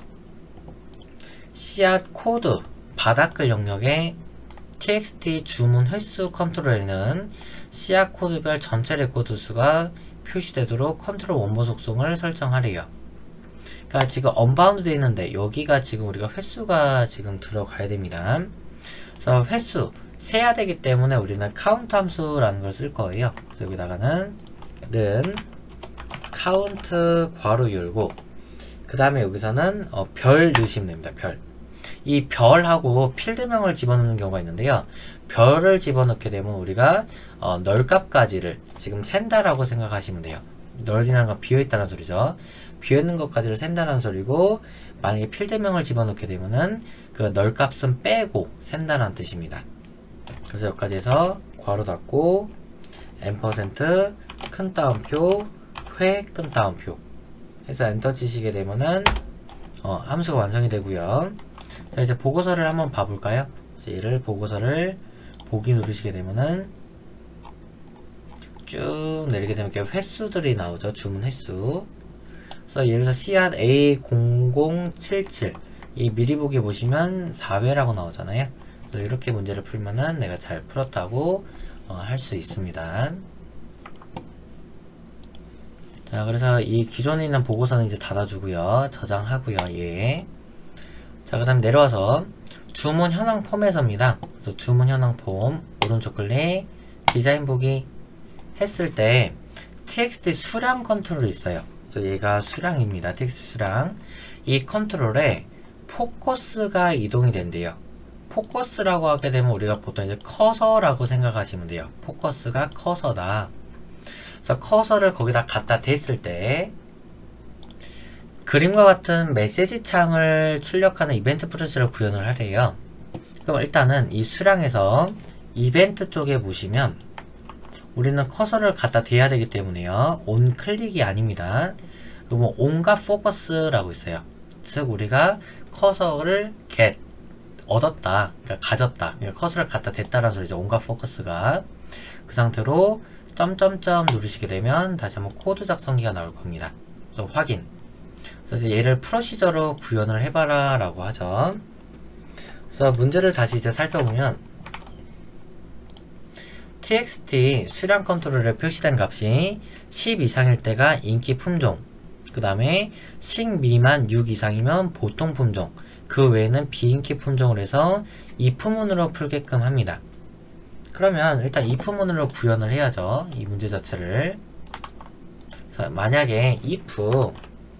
S1: 씨앗 코드 바닥글 영역의 txt 주문 횟수 컨트롤에는 씨앗 코드별 전체 레코드 수가 표시되도록 컨트롤 원본 속성을 설정하래요. 그러니까 지금 언바운드 되어 있는데 여기가 지금 우리가 횟수가 지금 들어가야 됩니다. 그래서 횟수 세야 되기 때문에 우리는 카운트 함수라는 걸 쓸 거예요. 그래서 여기다가는 는 카운트 괄호 열고, 그 다음에 여기서는 별 넣으시면 됩니다. 별. 이 별하고 필드명을 집어넣는 경우가 있는데요. 별을 집어넣게 되면 우리가 널값까지를 지금 센다라고 생각하시면 돼요. 널이라는 건 비어있다는 소리죠. 비어있는 것까지를 센다는 소리고, 만약에 필드명을 집어넣게 되면은 그 널값은 빼고 센다는 뜻입니다. 그래서 여기까지 해서 괄호 닫고 앰퍼센트 큰 따옴표 회 큰 따옴표 해서 엔터 치시게 되면은 함수가 완성이 되고요. 자, 이제 보고서를 한번 봐볼까요? 얘를 보고서를 보기 누르시게 되면은 쭉 내리게 되면 이렇게 횟수들이 나오죠. 주문 횟수. 그래서 예를 들어서 씨앗 A0077 이 미리 보기 보시면 4회라고 나오잖아요. 그래서 이렇게 문제를 풀면은 내가 잘 풀었다고 할 수 있습니다. 자, 그래서 이 기존에 있는 보고서는 이제 닫아주고요. 저장하고요. 예. 자, 그 다음 내려와서 주문 현황 폼에서입니다. 그래서 주문 현황 폼 오른쪽 클릭 디자인 보기 했을 때 txt 수량 컨트롤이 있어요. 그래서 얘가 수량입니다. txt 수량. 이 컨트롤에 포커스가 이동이 된대요. 포커스라고 하게 되면 우리가 보통 이제 커서라고 생각하시면 돼요. 포커스가 커서다. 그래서 커서를 거기다 갖다 댔을 때 그림과 같은 메시지 창을 출력하는 이벤트 프로세스를 구현을 하래요. 그럼 일단은 이 수량에서 이벤트 쪽에 보시면 우리는 커서를 갖다 대야 되기 때문에요. 온 클릭이 아닙니다. 그럼 온과 포커스라고 있어요. 즉 우리가 커서를 get 얻었다, 그러니까 가졌다, 그러니까 커서를 갖다 댔다라는 소리죠. 온과 포커스가. 그 상태로 점점점 누르시게 되면 다시 한번 코드 작성기가 나올 겁니다. 그래서 확인. 그래서 얘를 프로시저로 구현을 해봐라 라고 하죠. 그래서 문제를 다시 이제 살펴보면 txt 수량 컨트롤에 표시된 값이 10 이상일 때가 인기 품종, 그 다음에 10 미만 6 이상이면 보통 품종, 그 외에는 비인기 품종을 해서 if문으로 풀게끔 합니다. 그러면 일단 if문으로 구현을 해야죠. 이 문제 자체를. 자, 만약에 if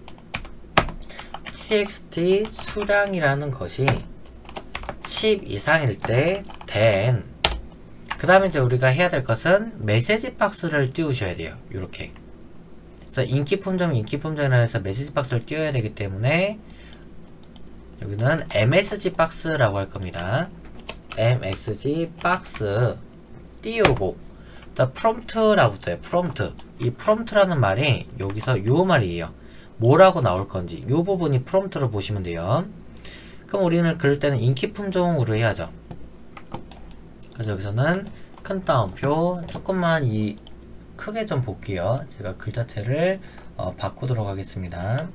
S1: txt 수량이라는 것이 10 이상일 때 then 그 다음에 이제 우리가 해야 될 것은 메시지 박스를 띄우셔야 돼요. 이렇게. 그래서 인기 품종이 인기 품종이라 해서 메시지 박스를 띄워야 되기 때문에 여기는 msg 박스라고 할 겁니다. msg 박스 띄우고 또 프롬프트라고 붙어요. 프롬프트. 이 프롬프트라는 말이 여기서 요 말이에요. 뭐라고 나올 건지 요 부분이 프롬프트로 보시면 돼요. 그럼 우리는 그럴 때는 인기 품종으로 해야죠. 그래서 여기서는 큰 따옴표 조금만 크게 좀 볼게요. 제가 글자체를 바꾸도록 하겠습니다.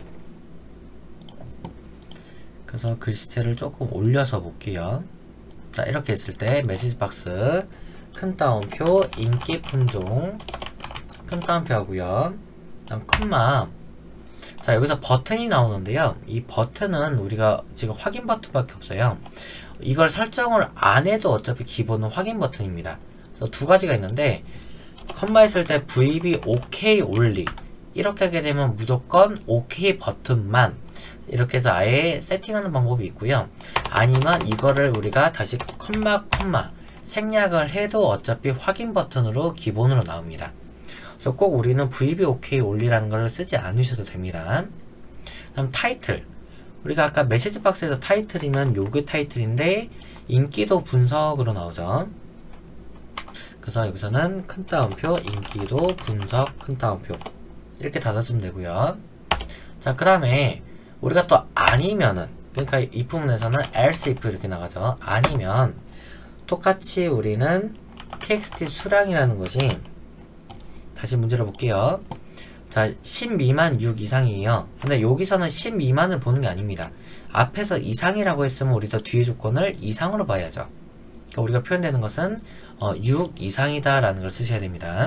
S1: 그래서 글씨체를 조금 올려서 볼게요. 자, 이렇게 했을 때 메시지 박스 큰 따옴표 인기 품종 큰 따옴표 하고요. 다음 콤마. 자, 여기서 버튼이 나오는데요. 이 버튼은 우리가 지금 확인 버튼밖에 없어요. 이걸 설정을 안 해도 어차피 기본은 확인 버튼입니다. 그래서 두 가지가 있는데 컴마 했을 때 VB OK only 이렇게 하게 되면 무조건 OK 버튼만 이렇게 해서 아예 세팅하는 방법이 있고요. 아니면 이거를 우리가 다시 컴마 생략을 해도 어차피 확인 버튼으로 기본으로 나옵니다. 그래서 꼭 우리는 VB OK only라는 걸 쓰지 않으셔도 됩니다. 다음 타이틀. 우리가 아까 메시지 박스에서 타이틀이면 요게 타이틀인데 인기도 분석으로 나오죠. 그래서 여기서는 큰 따옴표 인기도 분석 큰 따옴표 이렇게 닫아주면 되고요. 자, 그 다음에 우리가 또 아니면은, 그러니까 이 부분에서는 else if 이렇게 나가죠. 아니면 똑같이 우리는 txt 수량이라는 것이, 다시 문제를 볼게요. 자, 10 미만 6 이상이에요. 근데 여기서는 10 미만을 보는 게 아닙니다. 앞에서 이상이라고 했으면 우리도 뒤에 조건을 이상으로 봐야죠. 그러니까 우리가 표현되는 것은 6 이상이다 라는 걸 쓰셔야 됩니다.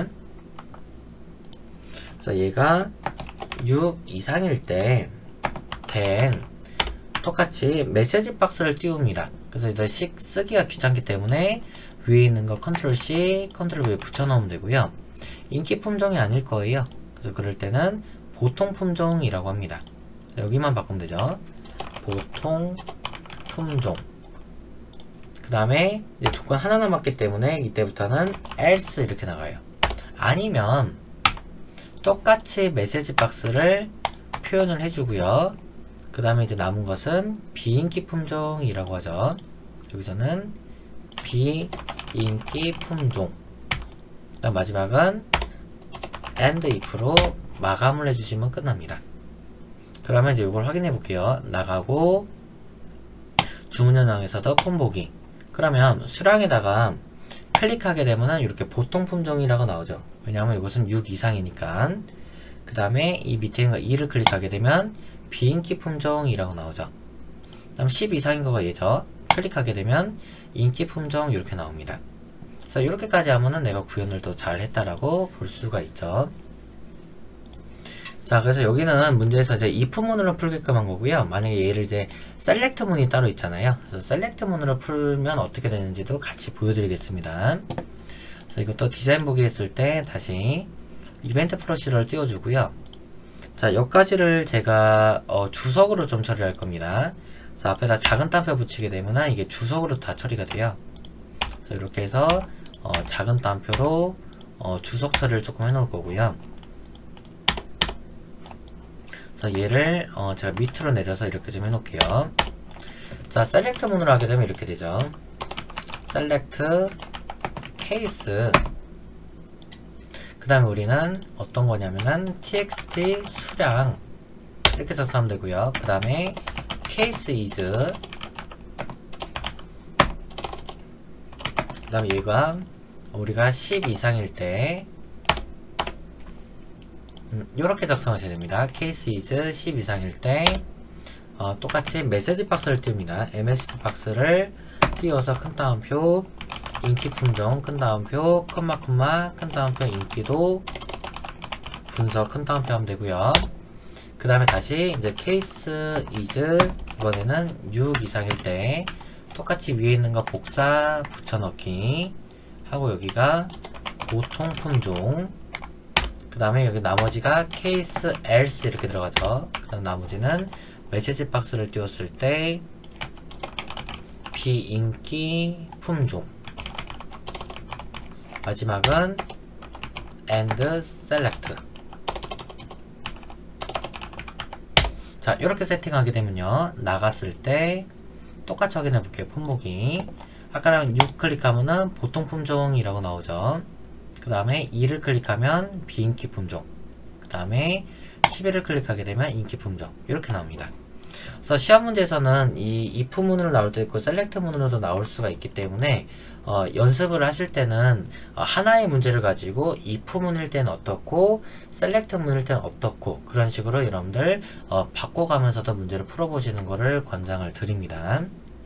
S1: 그래서 얘가 6 이상일 때 then 똑같이 메시지 박스를 띄웁니다. 그래서 이제 쓰기가 귀찮기 때문에 위에 있는 거 컨트롤 C, 컨트롤 V 붙여 넣으면 되고요. 인기 품종이 아닐 거예요. 그래서 그럴 때는 보통 품종이라고 합니다. 여기만 바꾸면 되죠. 보통 품종. 그 다음에 이제 조건 하나 남았기 때문에 이때부터는 else 이렇게 나가요. 아니면 똑같이 메시지 박스를 표현을 해주고요. 그 다음에 이제 남은 것은 비인기 품종이라고 하죠. 여기서는 비인기 품종. 그다음 마지막은 and if로 마감을 해주시면 끝납니다. 그러면 이제 이걸 확인해 볼게요. 나가고 주문 현황에서도 폰보기. 그러면 수량에다가 클릭하게 되면은 이렇게 보통 품종이라고 나오죠. 왜냐하면 이것은 6 이상이니까. 그 다음에 이 밑에 있는 거 2를 클릭하게 되면 비인기 품종이라고 나오죠. 그 다음 10 이상인 거가 얘죠. 클릭하게 되면 인기 품종 이렇게 나옵니다. 그래서 이렇게까지 하면은 내가 구현을 더 잘 했다라고 볼 수가 있죠. 자, 그래서 여기는 문제에서 이제 if 문으로 풀게끔 한 거고요. 만약에 얘를 이제 select 문이 따로 있잖아요. 그래서 select 문으로 풀면 어떻게 되는지도 같이 보여드리겠습니다. 그래서 이것도 디자인 보기 했을 때 다시 이벤트 프로시저를 띄워주고요. 자, 여기까지를 제가 주석으로 좀 처리할 겁니다. 그래서 앞에다 작은 따옴표 붙이게 되면은 이게 주석으로 다 처리가 돼요. 그래서 이렇게 해서 작은 따옴표로 주석 처리를 조금 해놓을 거고요. 그래서 얘를 제가 밑으로 내려서 이렇게 좀 해놓을게요. 자, select 문으로 하게 되면 이렇게 되죠. select case. 그 다음에 우리는 어떤 거냐면은 txt 수량 이렇게 작성하면 되고요. 그 다음에 case is. 그 다음에 얘가 우리가 10 이상일 때 이렇게 작성하셔야 됩니다. case is 10 이상일 때 똑같이 메시지 박스를 띄웁니다. 메시지 박스를 띄워서 큰 따옴표 인기 품종 큰 따옴표 콤마 큰 따옴표 인기도 분석 큰 따옴표 하면 되고요. 그 다음에 다시 이제 case is 이번에는 6 이상일 때 똑같이 위에 있는 거 복사 붙여넣기 하고 여기가 보통 품종. 그 다음에 여기 나머지가 case else 이렇게 들어가죠. 그 다음 나머지는 메시지 박스를 띄웠을 때 비인기 품종. 마지막은 and select. 자, 이렇게 세팅하게 되면요, 나갔을 때 똑같이 확인해 볼게요. 폰보기. 아까랑 6 클릭하면은 보통 품종이라고 나오죠. 그 다음에 2를 클릭하면 비인기 품종. 그 다음에 11을 클릭하게 되면 인기 품종. 이렇게 나옵니다. 그래서 시험 문제에서는 이 if 문으로 나올 때 있고 select 문으로도 나올 수가 있기 때문에 연습을 하실 때는 하나의 문제를 가지고 if 문일 때는 어떻고 select 문일 때는 어떻고 그런 식으로 여러분들 바꿔가면서도 문제를 풀어보시는 것을 권장을 드립니다.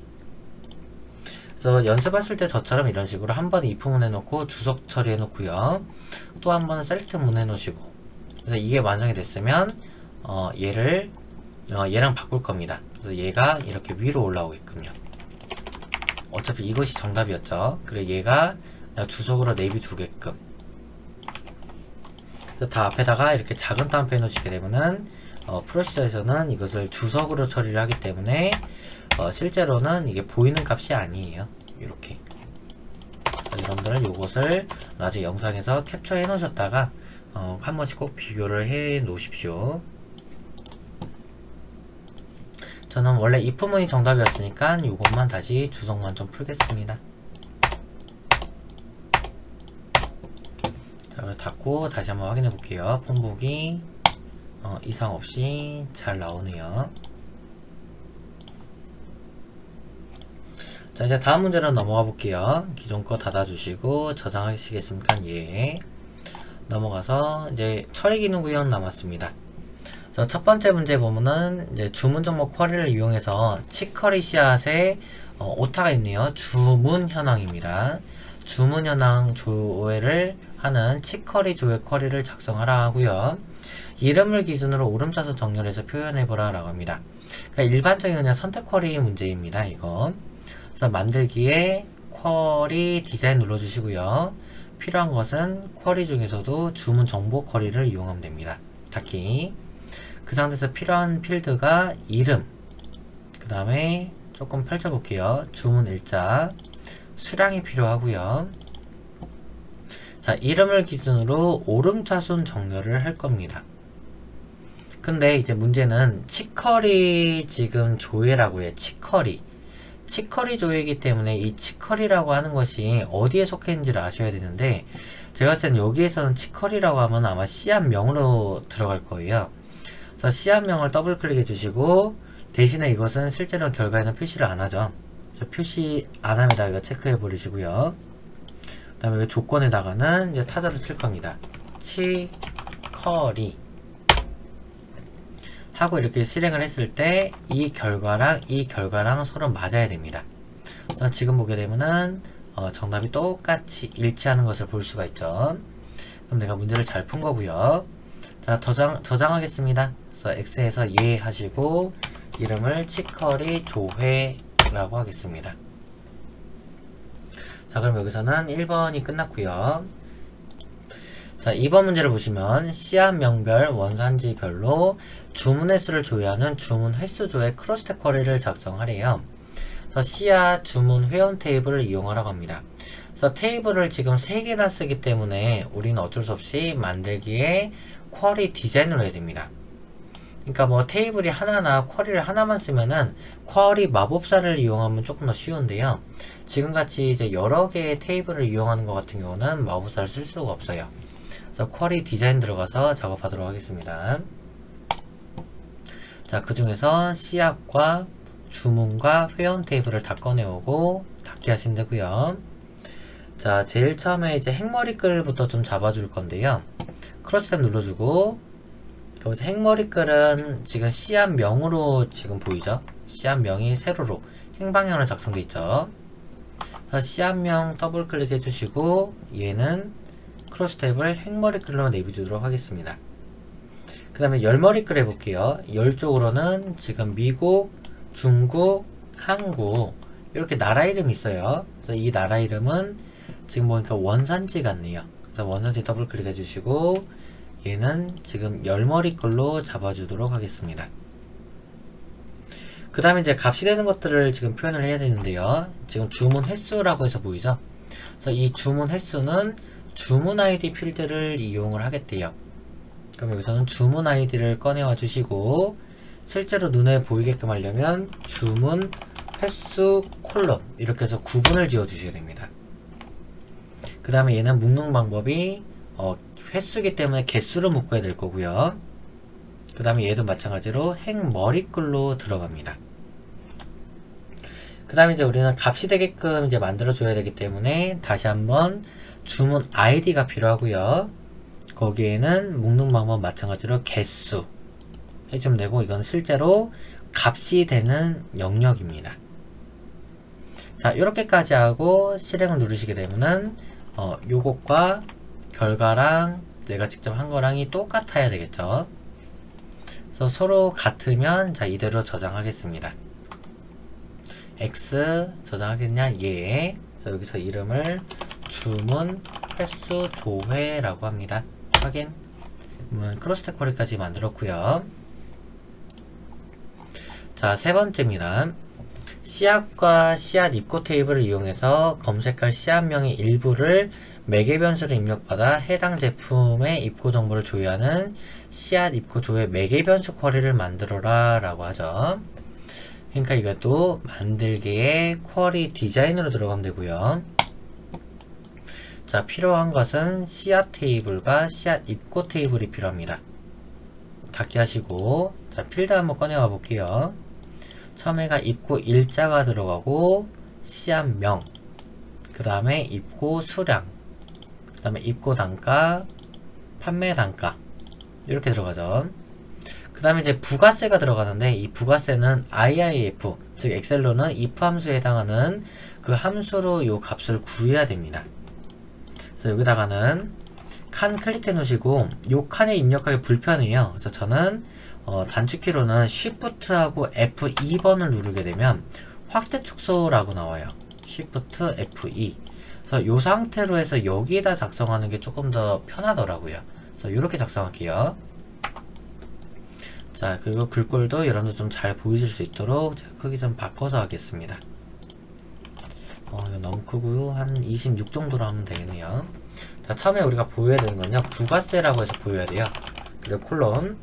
S1: 그래서 연습하실 때 저처럼 이런 식으로 한 번 if 문 해놓고 주석 처리해 놓고요. 또 한 번은 select 문 해놓으시고. 그래서 이게 완성이 됐으면 얘랑 바꿀 겁니다. 그래서 얘가 이렇게 위로 올라오게끔요. 어차피 이것이 정답이었죠. 그리고 얘가 그냥 주석으로 내비두게끔 그래서 다 앞에다가 이렇게 작은 따옴표 해놓으시게 되면은 프로시저에서는 이것을 주석으로 처리를 하기 때문에 실제로는 이게 보이는 값이 아니에요. 이렇게. 여러분들은 요것을 나중에 영상에서 캡처해 놓으셨다가 한 번씩 꼭 비교를 해 놓으십시오. 저는 원래 if문이 정답이었으니까 요것만 다시 주석만 좀 풀겠습니다. 자, 그래서 닫고 다시 한번 확인해 볼게요. 폰보기 이상 없이 잘 나오네요. 자, 이제 다음 문제로 넘어가 볼게요. 기존 거 닫아주시고 저장하시겠습니까? 예. 넘어가서 이제 처리 기능 구현 남았습니다. 그래서 첫 번째 문제 보면은 이제 주문 종목 쿼리를 이용해서 치커리 씨앗에 오타가 있네요. 주문 현황입니다. 주문 현황 조회를 하는 치커리 조회 쿼리를 작성하라 하고요. 이름을 기준으로 오름차순 정렬해서 표현해보라 라고 합니다. 그러니까 일반적인 그냥 선택 쿼리 문제입니다. 이거. 그래서 만들기에 쿼리 디자인 눌러주시고요. 필요한 것은 쿼리 중에서도 주문 정보 쿼리를 이용하면 됩니다. 닫기. 그 상태에서 필요한 필드가 이름, 그 다음에 조금 펼쳐볼게요. 주문 일자, 수량이 필요하고요. 자, 이름을 기준으로 오름차순 정렬을 할 겁니다. 근데 이제 문제는 치커리 지금 조회라고 해요. 치커리 조회이기 때문에 이 치커리라고 하는 것이 어디에 속해 있는지를 아셔야 되는데, 제가 봤을 땐 여기에서는 치커리라고 하면 아마 씨앗명으로 들어갈 거예요. 그래서 씨앗명을 더블 클릭해 주시고, 대신에 이것은 실제로 결과에는 표시를 안 하죠. 표시 안 함에다가 이거 체크해 버리시고요. 그 다음에 조건에다가는 이제 타자로 칠 겁니다. 치커리 하고 이렇게 실행을 했을 때 이 결과랑 서로 맞아야 됩니다. 지금 보게 되면은 정답이 똑같이 일치하는 것을 볼 수가 있죠. 그럼 내가 문제를 잘 푼 거고요. 자, 저장하겠습니다. 그래서 X에서 예 하시고 이름을 치커리 조회라고 하겠습니다. 자, 그럼 여기서는 1번이 끝났고요. 자, 2번 문제를 보시면 씨앗명별 원산지별로 주문 횟수를 조회하는 주문 횟수 조회 크로스텍 쿼리를 작성하래요. 그래서 씨앗 주문 회원 테이블을 이용하라고 합니다. 그래서 테이블을 지금 3개나 쓰기 때문에 우리는 어쩔 수 없이 만들기에 쿼리 디자인을 해야 됩니다. 그러니까 뭐 테이블이 하나나 쿼리를 하나만 쓰면은 쿼리 마법사를 이용하면 조금 더 쉬운데요. 지금같이 이제 여러 개의 테이블을 이용하는 것 같은 경우는 마법사를 쓸 수가 없어요. 그래서 쿼리 디자인 들어가서 작업하도록 하겠습니다. 자, 그 중에서 씨앗과 주문과 회원 테이블을 다 꺼내오고 닫기 하시면 되고요. 자, 제일 처음에 이제 행머리글부터 좀 잡아줄 건데요. 크로스 탭 눌러주고, 여기서 행머리글은 지금 씨앗명으로 지금 보이죠? 씨앗명이 세로로 행방향으로 작성되어 있죠. 그래서 씨앗명 더블 클릭해 주시고, 얘는 크로스 탭을 행머리글로 내비두도록 하겠습니다. 그 다음에 열머리글 해볼게요. 열 쪽으로는 지금 미국, 중국, 한국 이렇게 나라 이름이 있어요. 그래서 이 나라 이름은 지금 보니까 원산지 같네요. 그래서 원산지 더블 클릭해 주시고 얘는 지금 열머리글로 잡아주도록 하겠습니다. 그 다음에 이제 값이 되는 것들을 지금 표현을 해야 되는데요. 지금 주문 횟수라고 해서 보이죠? 그래서 이 주문 횟수는 주문 아이디 필드를 이용을 하겠대요. 그럼 여기서는 주문 아이디를 꺼내와 주시고, 실제로 눈에 보이게끔 하려면 주문 횟수 콜럼 이렇게 해서 구분을 지어 주셔야 됩니다. 그 다음에 얘는 묶는 방법이 횟수기 때문에 개수로 묶어야 될 거고요. 그 다음에 얘도 마찬가지로 행머리글로 들어갑니다. 그 다음에 이제 우리는 값이 되게끔 이제 만들어 줘야 되기 때문에 다시 한번 주문 아이디가 필요하고요. 거기에는 묶는 방법 마찬가지로 개수 해주면 되고, 이건 실제로 값이 되는 영역입니다. 자, 이렇게까지 하고 실행을 누르시게 되면은 요것과 결과랑 내가 직접 한 거랑이 똑같아야 되겠죠. 그래서 서로 같으면 자, 이대로 저장하겠습니다. X 저장하겠냐? 예. 그래서 여기서 이름을 주문 횟수 조회라고 합니다. 확인. 크로스 쿼리까지 만들었고요. 자, 세 번째입니다. 씨앗과 씨앗 입고 테이블을 이용해서 검색할 씨앗명의 일부를 매개 변수로 입력받아 해당 제품의 입고 정보를 조회하는 씨앗 입고 조회 매개 변수 쿼리를 만들어라 라고 하죠. 그러니까 이것도 만들기의 쿼리 디자인으로 들어가면 되고요. 자, 필요한 것은 씨앗 테이블과 씨앗 입고 테이블이 필요합니다. 닫기 하시고, 자, 필드 한번 꺼내와 볼게요. 처음에가 입고 일자가 들어가고 씨앗명, 그 다음에 입고 수량, 그 다음에 입고 단가, 판매 단가 이렇게 들어가죠. 그 다음에 이제 부가세가 들어가는데 이 부가세는 IIF, 즉 엑셀로는 if 함수에 해당하는 그 함수로 요 값을 구해야 됩니다. 그래서 여기다가는 칸 클릭해 놓으시고 요 칸에 입력하기 불편해요. 그래서 저는 단축키로는 Shift하고 F2번을 누르게 되면 확대 축소라고 나와요. Shift F2. 그래서 요 상태로 해서 여기에다 작성하는 게 조금 더 편하더라고요. 그래서 이렇게 작성할게요. 자, 그리고 글꼴도 여러분들 좀 잘 보이실 수 있도록 제가 크기 좀 바꿔서 하겠습니다. 이거 너무 크고요. 한 26 정도로 하면 되겠네요. 자, 처음에 우리가 보여야 되는 건요, 부가세라고 해서 보여야 돼요. 그리고 콜론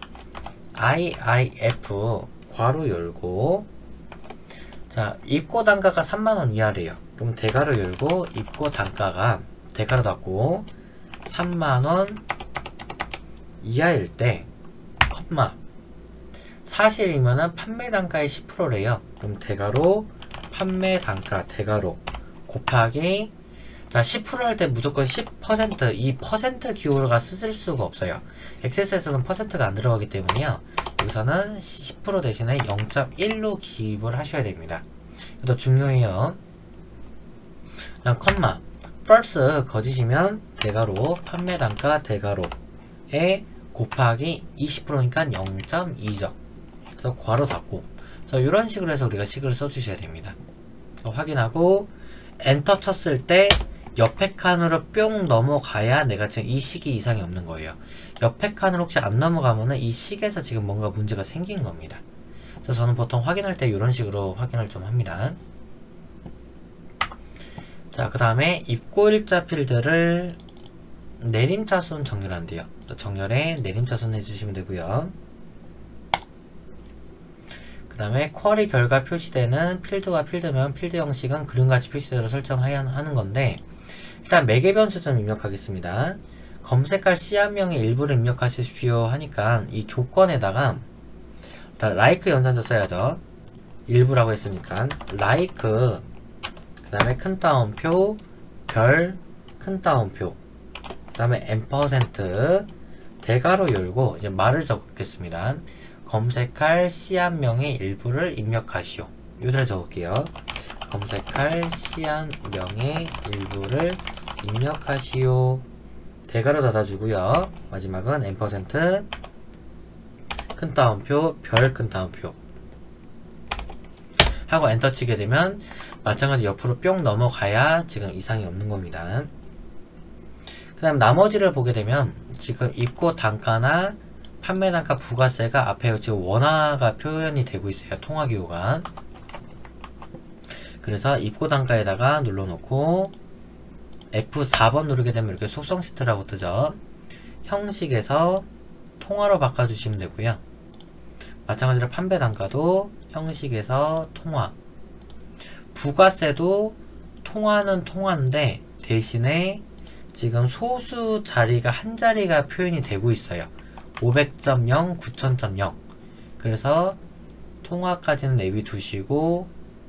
S1: IIF 괄호 열고, 자, 입고 단가가 3만원 이하래요. 그럼 대괄호 열고 입고 단가가 대괄호 닫고 3만원 이하일 때 컴마 사실이면은 판매 단가의 10%래요. 그럼 대괄호 판매 단가 대괄호 곱하기, 자, 10% 할 때 무조건 10%, 이 퍼센트 기호가 쓰실 수가 없어요. 엑세스에서는 퍼센트가 안 들어가기 때문에요. 여기서는 10% 대신에 0.1로 기입을 하셔야 됩니다. 이것도 중요해요. 그다음 컴마 플러스 거짓이면 대괄호 판매 단가 대괄호에 곱하기 20%니까 0.2죠. 그래서 괄호 닫고, 그래서 이런 식으로 해서 우리가 식을 써주셔야 됩니다. 확인하고 엔터 쳤을 때 옆에 칸으로 뿅 넘어가야 내가 지금 이 식이 이상이 없는 거예요. 옆에 칸으로 혹시 안 넘어가면은 이 식에서 지금 뭔가 문제가 생긴 겁니다. 그래서 저는 보통 확인할 때 이런 식으로 확인을 좀 합니다. 자, 그 다음에 입고 일자 필드를 내림차순 정렬한대요. 정렬에 내림차순 해주시면 되고요. 그 다음에 쿼리 결과 표시되는 필드와 필드면 필드 형식은 그림같이 표시대로 설정해야 하는 건데, 일단 매개 변수 좀 입력하겠습니다. 검색할 씨앗명의 일부를 입력하십시오 하니까 이 조건에다가 like 연산자 써야죠. 일부라고 했으니까 like, 그 다음에 큰 따옴표, 별, 큰 따옴표, 그 다음에 %, 대괄호 열고 이제 말을 적겠습니다. 검색할 씨앗명의 일부를 입력하시오. 요대로 적을게요. 검색할 씨앗명의 일부를 입력하시오. 대괄호 닫아주고요. 마지막은 %, 큰 따옴표, 별, 큰 따옴표 하고 엔터 치게 되면 마찬가지 옆으로 뿅 넘어가야 지금 이상이 없는 겁니다. 그 다음 나머지를 보게 되면 지금 입고 단가나 판매 단가 부가세가 앞에 지금 원화가 표현이 되고 있어요. 통화기호가. 그래서 입고 단가에다가 눌러놓고 F4번 누르게 되면 이렇게 속성 시트라고 뜨죠. 형식에서 통화로 바꿔주시면 되고요. 마찬가지로 판매 단가도 형식에서 통화, 부가세도 통화는 통화인데 대신에 지금 소수 자리가 한 자리가 표현이 되고 있어요. 500.0, 9000.0. 그래서 통화까지는 내비두시고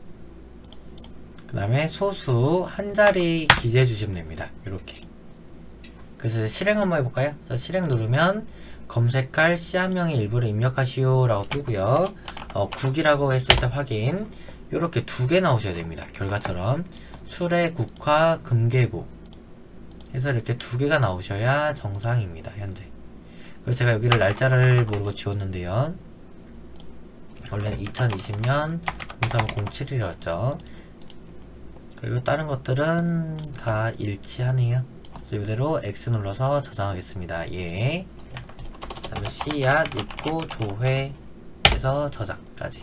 S1: 그 다음에 소수 한 자리 기재해 주시면 됩니다. 이렇게. 그래서 실행 한번 해볼까요? 실행 누르면 검색할 씨앗명의 일부를 입력하시오 라고 뜨고요. 국이라고 했을 때 확인, 요렇게 두 개 나오셔야 됩니다. 결과처럼 수레국화 금계국 해서 이렇게 두 개가 나오셔야 정상입니다. 현재. 그래서 제가 여기를 날짜를 모르고 지웠는데요. 원래는 2020년 0307이었죠. 그리고 다른 것들은 다 일치하네요. 그래서 이대로 X 눌러서 저장하겠습니다. 예. 다음에 씨앗, 입고, 조회해서 저장까지.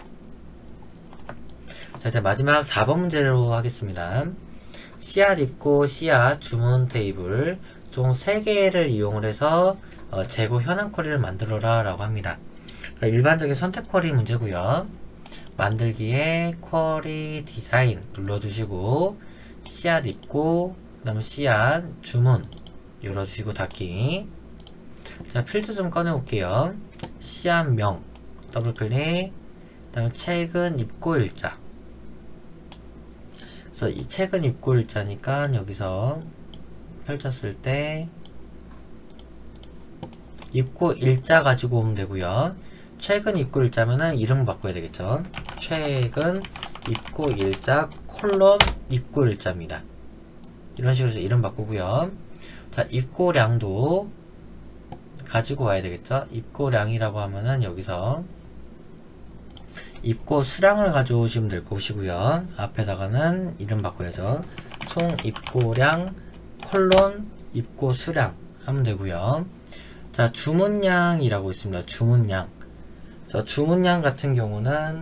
S1: 자, 이제 마지막 4번 문제로 하겠습니다. 씨앗, 입고, 씨앗, 주문 테이블 총 3개를 이용을 해서 재고 현황 쿼리를 만들어라 라고 합니다. 그러니까 일반적인 선택 쿼리 문제고요. 만들기에 쿼리 디자인 눌러주시고 씨앗 입고 그 다음에 씨앗 주문 열어주시고 닫기. 자, 필드 좀 꺼내 볼게요. 씨앗명 더블클릭, 그 다음에 최근 입고 일자. 그래서 이 최근 입고 일자니까 여기서 펼쳤을 때 입고 일자 가지고 오면 되고요. 최근 입고 일자면은 이름 바꿔야 되겠죠. 최근 입고 일자 콜론 입고 일자입니다. 이런 식으로 해서 이름 바꾸고요. 자, 입고량도 가지고 와야 되겠죠. 입고량이라고 하면은 여기서 입고 수량을 가져오시면 될 것이고요. 앞에다가는 이름 바꿔야죠. 총 입고량 콜론 입고 수량 하면 되고요. 자, 주문량이라고 있습니다. 주문량. 자, 주문량 같은 경우는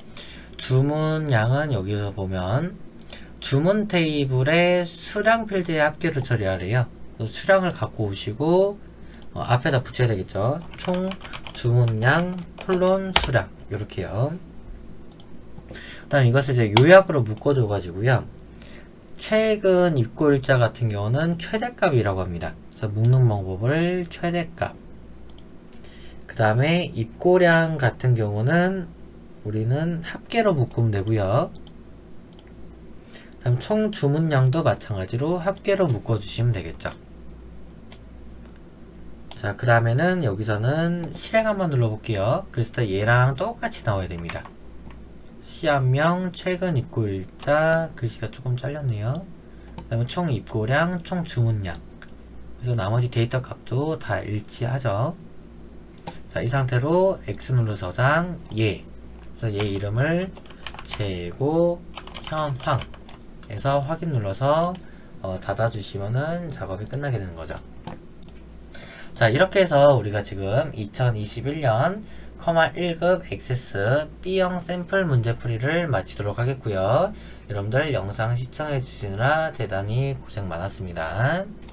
S1: 주문량은 여기서 보면 주문 테이블의 수량 필드에 합계로 처리하래요. 수량을 갖고 오시고 앞에다 붙여야 되겠죠. 총 주문량 콜론 수량 이렇게요. 그 다음 이것을 이제 요약으로 묶어줘 가지고요. 최근 입고 일자 같은 경우는 최대값이라고 합니다. 그래서 묶는 방법을 최대값. 그 다음에 입고량 같은 경우는 우리는 합계로 묶으면 되고요. 다음 총 주문량도 마찬가지로 합계로 묶어주시면 되겠죠. 자, 그 다음에는 여기서는 실행 한번 눌러볼게요. 그래서 얘랑 똑같이 나와야 됩니다. 씨앗명, 최근 입고 일자, 글씨가 조금 잘렸네요. 그 다음에 총 입고량, 총 주문량. 그래서 나머지 데이터 값도 다 일치하죠. 자, 이 상태로 X 눌러 저장, 얘. 그래서 얘 이름을 재고 현황 에서 확인 눌러서 닫아주시면은 작업이 끝나게 되는 거죠. 자, 이렇게 해서 우리가 지금 2021년 커마 1급 액세스 B형 샘플 문제풀이를 마치도록 하겠고요. 여러분들 영상 시청해 주시느라 대단히 고생 많았습니다.